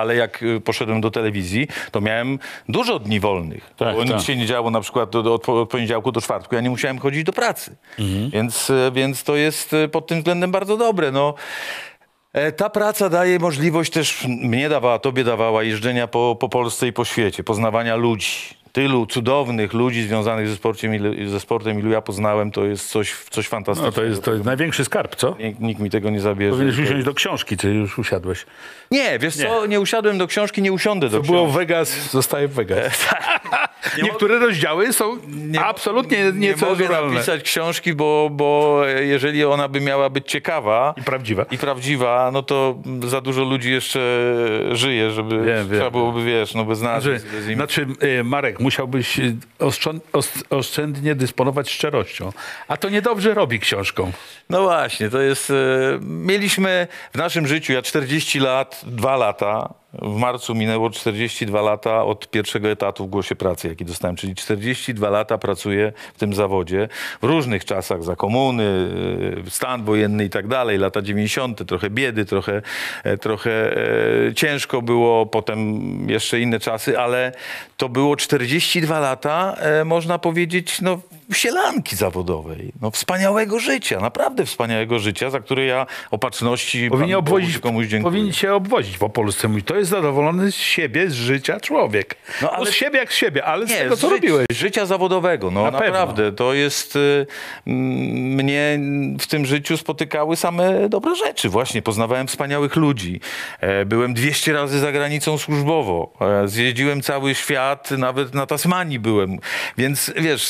ale jak poszedłem do telewizji, to miałem dużo dni wolnych. Tak, bo nic tak. się nie działo na przykład od poniedziałku do czwartku. Ja nie musiałem chodzić do pracy. Więc to jest pod tym względem bardzo dobre. No. Ta praca daje możliwość też, mnie dawała, tobie dawała jeżdżenia po Polsce i po świecie, poznawania ludzi. Tylu cudownych ludzi związanych ze sportem, ilu ja poznałem, to jest coś fantastycznego. No to jest największy skarb, co? Nikt mi tego nie zabierze. Powinieneś usiąść do książki, ty już usiadłeś. Nie, wiesz co, nie usiadłem do książki, nie usiądę do To książki. było w Vegas, zostaje w Vegas. Niektóre rozdziały są absolutnie Nie mogę niecenzuralne. napisać książki, bo jeżeli ona by miała być ciekawa I prawdziwa. no to za dużo ludzi jeszcze żyje, żeby Wiem. trzeba byłoby, wiesz, no bez nazwisk, bez imienia. Znaczy, Marek, musiałbyś oszczędnie dysponować szczerością. A to niedobrze robi książką. No właśnie, to jest... Mieliśmy w naszym życiu, ja 40 lat, 2 lata, w marcu minęło 42 lata od pierwszego etatu w Głosie Pracy, jaki dostałem, czyli 42 lata pracuję w tym zawodzie, w różnych czasach, za komuny, stan wojenny i tak dalej, lata 90., trochę biedy, trochę ciężko było, potem jeszcze inne czasy, ale to było 42 lata, można powiedzieć, no sielanki zawodowej, no wspaniałego życia, naprawdę wspaniałego życia, za które ja opatrzności komuś dziękuję. Powinien cię obwozić po Polsce. Mówi, to jest zadowolony z siebie, z życia człowiek. No, Ale ale- z siebie jak z siebie, ale z Nie, tego, co robiłeś. życia zawodowego, no Na pewno. naprawdę. To jest, mnie w tym życiu spotykały same dobre rzeczy. Właśnie poznawałem wspaniałych ludzi. Byłem 200 razy za granicą służbowo. Zjeździłem cały świat, nawet na Tasmanii byłem. Więc wiesz...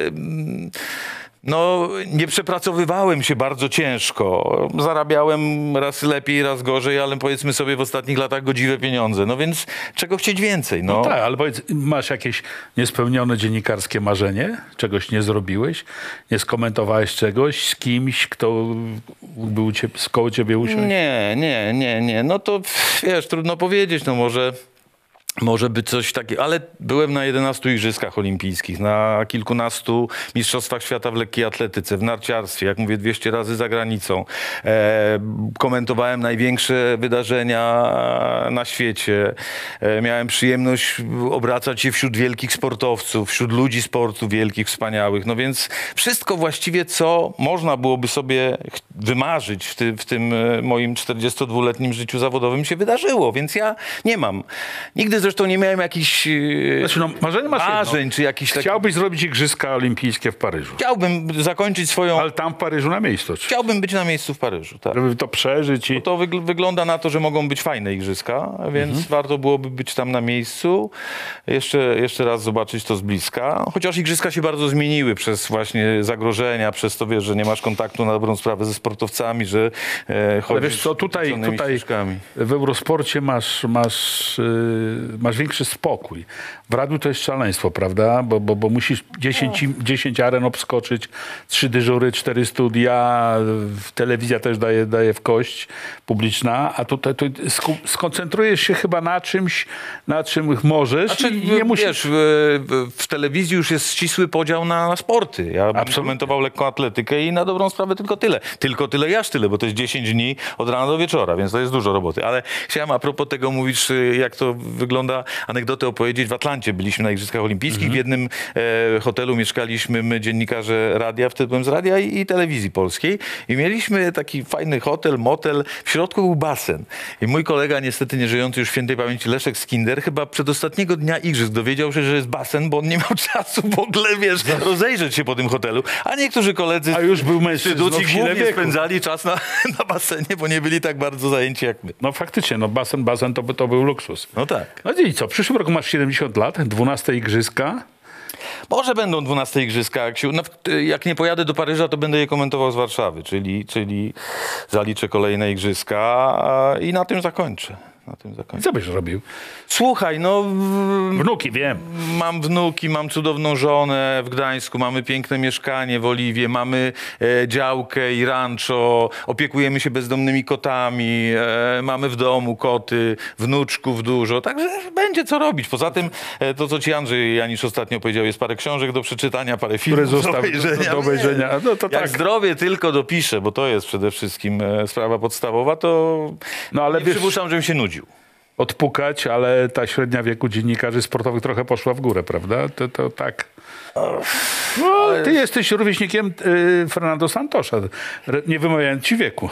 No, nie przepracowywałem się bardzo ciężko. Zarabiałem raz lepiej, raz gorzej, ale powiedzmy sobie w ostatnich latach godziwe pieniądze. No więc czego chcieć więcej? No. Tak, ale powiedz, masz jakieś niespełnione dziennikarskie marzenie? Czegoś nie zrobiłeś? Nie skomentowałeś czegoś z kimś, kto był koło ciebie usiąść? Nie. No to wiesz, trudno powiedzieć, no może by coś takiego, ale byłem na 11 Igrzyskach Olimpijskich, na kilkunastu Mistrzostwach Świata w lekkiej atletyce, w narciarstwie, jak mówię, 200 razy za granicą. Komentowałem największe wydarzenia na świecie. Miałem przyjemność obracać się wśród wielkich sportowców, wśród ludzi sportu wielkich, wspaniałych. No więc wszystko właściwie, co można byłoby sobie wymarzyć w tym moim 42-letnim życiu zawodowym się wydarzyło, więc ja nie mam. Nigdy zresztą nie miałem jakichś Znaczy, no, marzenie masz marzeń, jedno. czy jakichś takich... Chciałbyś zrobić Igrzyska Olimpijskie w Paryżu. Chciałbym zakończyć swoją... Ale tam w Paryżu na miejscu. Chciałbym być na miejscu w Paryżu, tak. Żeby to przeżyć i... To wygląda na to, że mogą być fajne igrzyska, więc warto byłoby być tam na miejscu. Jeszcze raz zobaczyć to z bliska. Chociaż igrzyska się bardzo zmieniły przez właśnie zagrożenia, przez to, wiesz, że nie masz kontaktu na dobrą sprawę ze sportowcami, że Ale chodzisz wiesz co, tutaj wytyczonymi ścieżkami. w Eurosporcie masz większy spokój. W radiu to jest szaleństwo, prawda? Bo musisz 10 aren obskoczyć, 3 dyżury, 4 studia, telewizja też daje w kość publiczna, a tutaj skoncentrujesz się chyba na czymś, na czym możesz Znaczy, i nie musisz... wiesz, w telewizji już jest ścisły podział na sporty. Ja bym Absolutnie. komentował lekką atletykę i na dobrą sprawę tylko tyle. Tylko tyle, aż tyle, bo to jest 10 dni od rana do wieczora, więc to jest dużo roboty. Ale chciałem a propos tego mówić, jak to wygląda, anegdotę opowiedzieć. W Atlancie byliśmy na Igrzyskach Olimpijskich. W jednym hotelu mieszkaliśmy my, dziennikarze radia, wtedy byłem z radia i telewizji polskiej. I mieliśmy taki fajny hotel, motel. W środku był basen. I mój kolega, niestety nieżyjący już świętej pamięci, Leszek Skinder, chyba przedostatniego dnia igrzysk dowiedział się, że jest basen, bo on nie miał czasu w ogóle, wiesz, rozejrzeć się po tym hotelu. A niektórzy koledzy A już był mężczyzną instytucji w sile głównie wieku. spędzali czas na basenie, bo nie byli tak bardzo zajęci jak my. No faktycznie, no basen to był luksus. No tak. No i co, w przyszłym roku masz 70 lat, 12 Igrzyska. Może będą 12 igrzyska. Jak nie pojadę do Paryża, to będę je komentował z Warszawy, czyli zaliczę kolejne igrzyska i na tym zakończę. Co byś robił? Słuchaj, no... Wnuki, wiem. Mam wnuki, mam cudowną żonę w Gdańsku, mamy piękne mieszkanie w Oliwie, mamy działkę i rancho, opiekujemy się bezdomnymi kotami, mamy w domu koty, wnuczków dużo, także będzie co robić. Poza tym to, co ci Andrzej Janisz ostatnio powiedział, jest parę książek do przeczytania, parę filmów Które zostały do obejrzenia. No to Jak tak. zdrowie tylko dopiszę, bo to jest przede wszystkim sprawa podstawowa, to No ale nie wiesz, przypuszczam, żebym się nudził. odpukać, ale ta średnia wieku dziennikarzy sportowych trochę poszła w górę, prawda? To tak. No, ty jesteś rówieśnikiem Fernando Santosza, nie wymawiając ci wieku.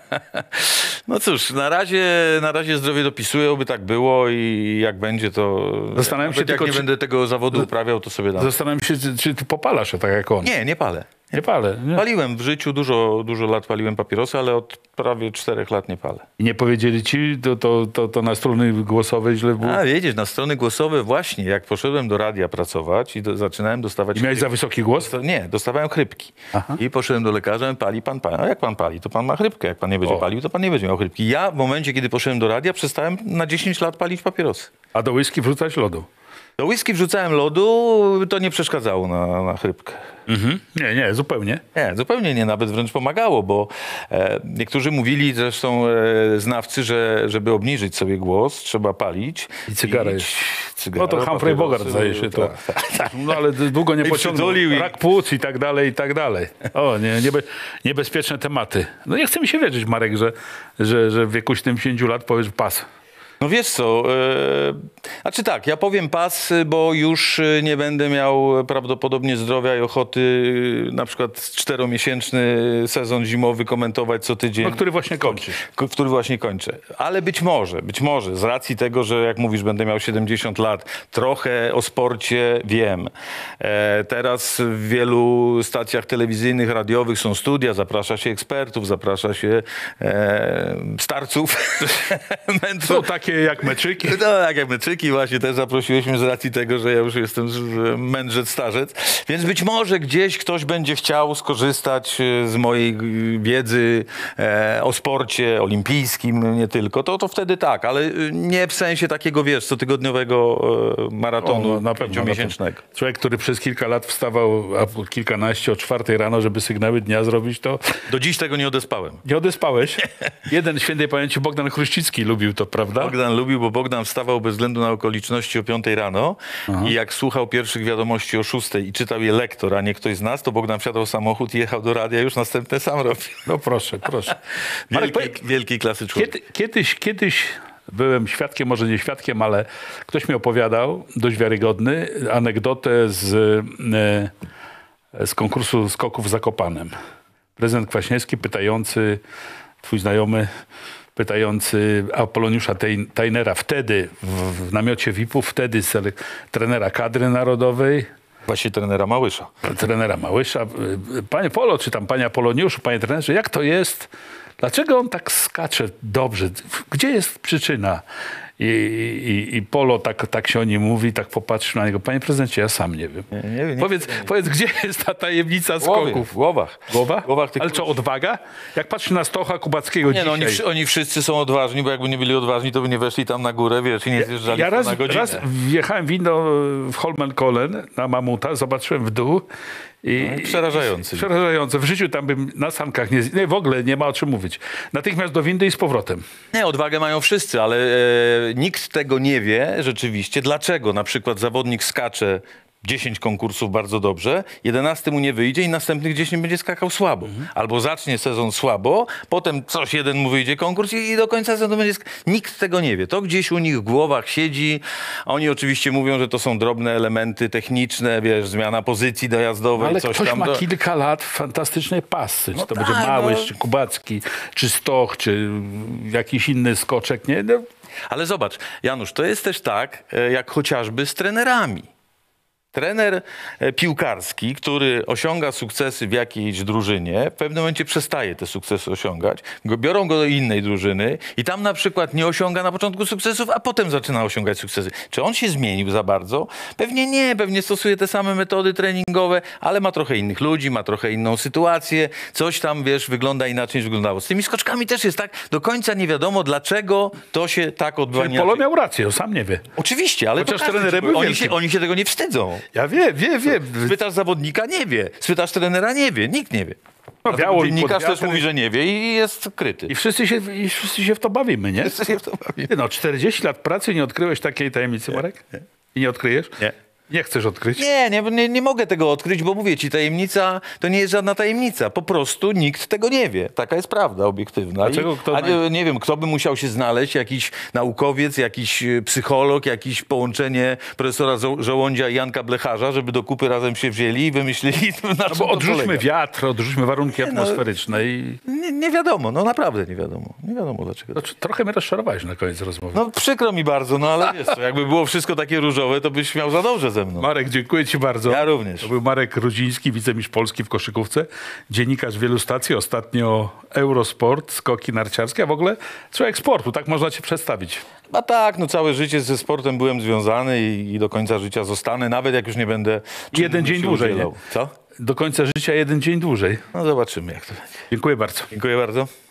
No cóż, na razie zdrowie dopisuje, oby tak było i jak będzie, to Zastanawiam się nawet tylko, jak nie czy- będę tego zawodu uprawiał, to sobie dam. Zastanawiam się, czy ty popalasz tak jak on. Nie palę. Nie palę. Nie? Paliłem w życiu, dużo lat paliłem papierosy, ale od prawie 4 lat nie palę. I nie powiedzieli ci, to na strony głosowe źle było? A wiedzieć, na strony głosowe właśnie, jak poszedłem do radia pracować i zaczynałem dostawać... I miałeś za wysoki głos? Nie, dostawałem chrypki. I poszedłem do lekarza, pali pan. A jak pan pali? To pan ma chrypkę. Jak pan nie będzie palił, to pan nie będzie miał chrypki. Ja w momencie, kiedy poszedłem do radia, przestałem na 10 lat palić papierosy. A do whisky wrzucać lodu? Do whisky wrzucałem lodu, to nie przeszkadzało na chrypkę. Nie, zupełnie. Nie, zupełnie nie, nawet wręcz pomagało, bo niektórzy mówili, zresztą znawcy, że żeby obniżyć sobie głos, trzeba palić. I cygara jest. Cygara, No to Humphrey papierosy, Bogart zdaje się to. tak. No ale długo nie I pociągnął. przytulił i- Rak płuc i tak dalej, i tak dalej. O, niebezpieczne tematy. No nie chce mi się wierzyć, Marek, że w wieku 70 lat powiesz pas. No wiesz co, znaczy tak, ja powiem pas, bo już nie będę miał prawdopodobnie zdrowia i ochoty na przykład 4-miesięczny sezon zimowy komentować co tydzień. No, który właśnie kończysz. Który właśnie kończę. Ale być może, z racji tego, że jak mówisz, będę miał 70 lat, trochę o sporcie wiem. Teraz w wielu stacjach telewizyjnych, radiowych są studia, zaprasza się ekspertów, zaprasza się starców, mędrców. Są takie jak meczyki. No tak, jak meczyki właśnie też zaprosiłyśmy z racji tego, że ja już jestem mędrzec, starzec. Więc być może gdzieś ktoś będzie chciał skorzystać z mojej wiedzy o sporcie olimpijskim, nie tylko. To wtedy tak, ale nie w sensie takiego, wiesz, cotygodniowego maratonu Na pewno. pięciomiesięcznego. Człowiek, który przez kilka lat wstawał, a kilkanaście o 4 rano, żeby sygnały dnia zrobić, to Do dziś tego nie odespałem. nie odespałeś. Jeden świętej pamięci Bogdan Chruścicki lubił to, prawda? Bogdan lubił, bo Bogdan wstawał bez względu na okoliczności o 5 rano i jak słuchał pierwszych wiadomości o 6 i czytał je lektor, a nie ktoś z nas, to Bogdan wsiadał w samochód i jechał do radia, już następne sam robił. No proszę. Marek, Wielkiej klasy człowiek. Kiedyś byłem świadkiem, może nie świadkiem, ale ktoś mi opowiadał, dość wiarygodny, anegdotę z konkursu skoków w Zakopanem. Prezydent Kwaśniewski pytający, twój znajomy, pytający Apoloniusza Tajnera, wtedy w namiocie VIP-u, wtedy trenera kadry narodowej, Właśnie trenera Małysza. trenera Małysza. Panie Polo, czy tam panie Apoloniuszu, panie trenerze, jak to jest? Dlaczego on tak skacze dobrze? Gdzie jest przyczyna? I Polo tak się o nim mówi, tak popatrzył na niego. Panie prezydencie, ja sam nie wiem. Nie wiem, Powiedz, gdzie jest ta tajemnica skoków? w głowach. Głowa? W głowach tych Ale co, odwaga? Jak patrzy na Stocha Kubackiego Nie, no dzisiaj... oni wszyscy są odważni, bo jakby nie byli odważni, to by nie weszli tam na górę, wiesz, i nie zjeżdżali Ja na godzinę. raz wjechałem w Holmenkollen na Mamuta, zobaczyłem w dół i Przerażający. Przerażające. W życiu tam bym na sankach nie, w ogóle nie ma o czym mówić. Natychmiast do windy i z powrotem. Nie, odwagę mają wszyscy, ale nikt tego nie wie rzeczywiście, dlaczego na przykład zawodnik skacze 10 konkursów bardzo dobrze, 11 mu nie wyjdzie i następnych 10 będzie skakał słabo. Albo zacznie sezon słabo, potem jeden mu wyjdzie konkurs i do końca sezonu będzie Nikt tego nie wie. To gdzieś u nich w głowach siedzi. Oni oczywiście mówią, że to są drobne elementy techniczne, wiesz, zmiana pozycji dojazdowej, Ale coś ktoś tam. ma kilka lat fantastycznej pasy. Czy to tak, będzie Małysz, no. czy Kubacki, czy Stoch, czy jakiś inny skoczek, nie? No, Ale zobacz, Janusz, to jest też tak, jak chociażby z trenerami. Trener piłkarski, który osiąga sukcesy w jakiejś drużynie, w pewnym momencie przestaje te sukcesy osiągać, biorą go do innej drużyny i tam na przykład nie osiąga na początku sukcesów, a potem zaczyna osiągać sukcesy. Czy on się zmienił za bardzo? Pewnie nie, pewnie stosuje te same metody treningowe, ale ma trochę innych ludzi, ma trochę inną sytuację, coś tam, wiesz, wygląda inaczej niż wyglądało. Z tymi skoczkami też jest tak, do końca nie wiadomo, dlaczego to się tak odbywa. Czyli Polo miał rację, on sam nie wie. Oczywiście, ale Chociaż to trenerem był wielkim. oni się tego nie wstydzą. Ja wiem. Spytasz zawodnika, nie wie. Spytasz trenera, nie wie. Nikt nie wie. No, biało i Dziennikarz pod też wiatrem. mówi, że nie wie i jest kryty. I wszyscy się w to bawimy, nie? Wszyscy się w to bawią. Ty, no, 40 lat pracy nie odkryłeś takiej tajemnicy, Marek? I nie odkryjesz? Nie. Nie chcesz odkryć? Nie mogę tego odkryć, bo mówię ci, tajemnica to nie jest żadna tajemnica. Po prostu nikt tego nie wie. Taka jest prawda obiektywna. Dlaczego Nie wiem, kto by musiał się znaleźć, jakiś naukowiec, jakiś psycholog, jakieś połączenie profesora Żołądzia i Janka Blecharza, żeby do kupy razem się wzięli i wymyślili, na czym Bo to odrzućmy polega. wiatr, odrzućmy warunki atmosferyczne i Nie wiadomo, no naprawdę nie wiadomo. Nie wiadomo dlaczego. trochę mnie rozczarowałeś na koniec rozmowy. No przykro mi bardzo, no ale wiesz co, jakby było wszystko takie różowe, to byś miał za dobrze ze mną. Marek, dziękuję ci bardzo. Ja również. To był Marek Rudziński, wicemistrz Polski w koszykówce, dziennikarz wielu stacji, ostatnio Eurosport, skoki narciarskie, a w ogóle człowiek sportu, tak można cię przedstawić. A tak, no całe życie ze sportem byłem związany i do końca życia zostanę, nawet jak już nie będę Jeden dzień się dłużej, nie? udzielał. Co? Do końca życia jeden dzień dłużej. No zobaczymy jak to będzie. Dziękuję bardzo. Dziękuję bardzo.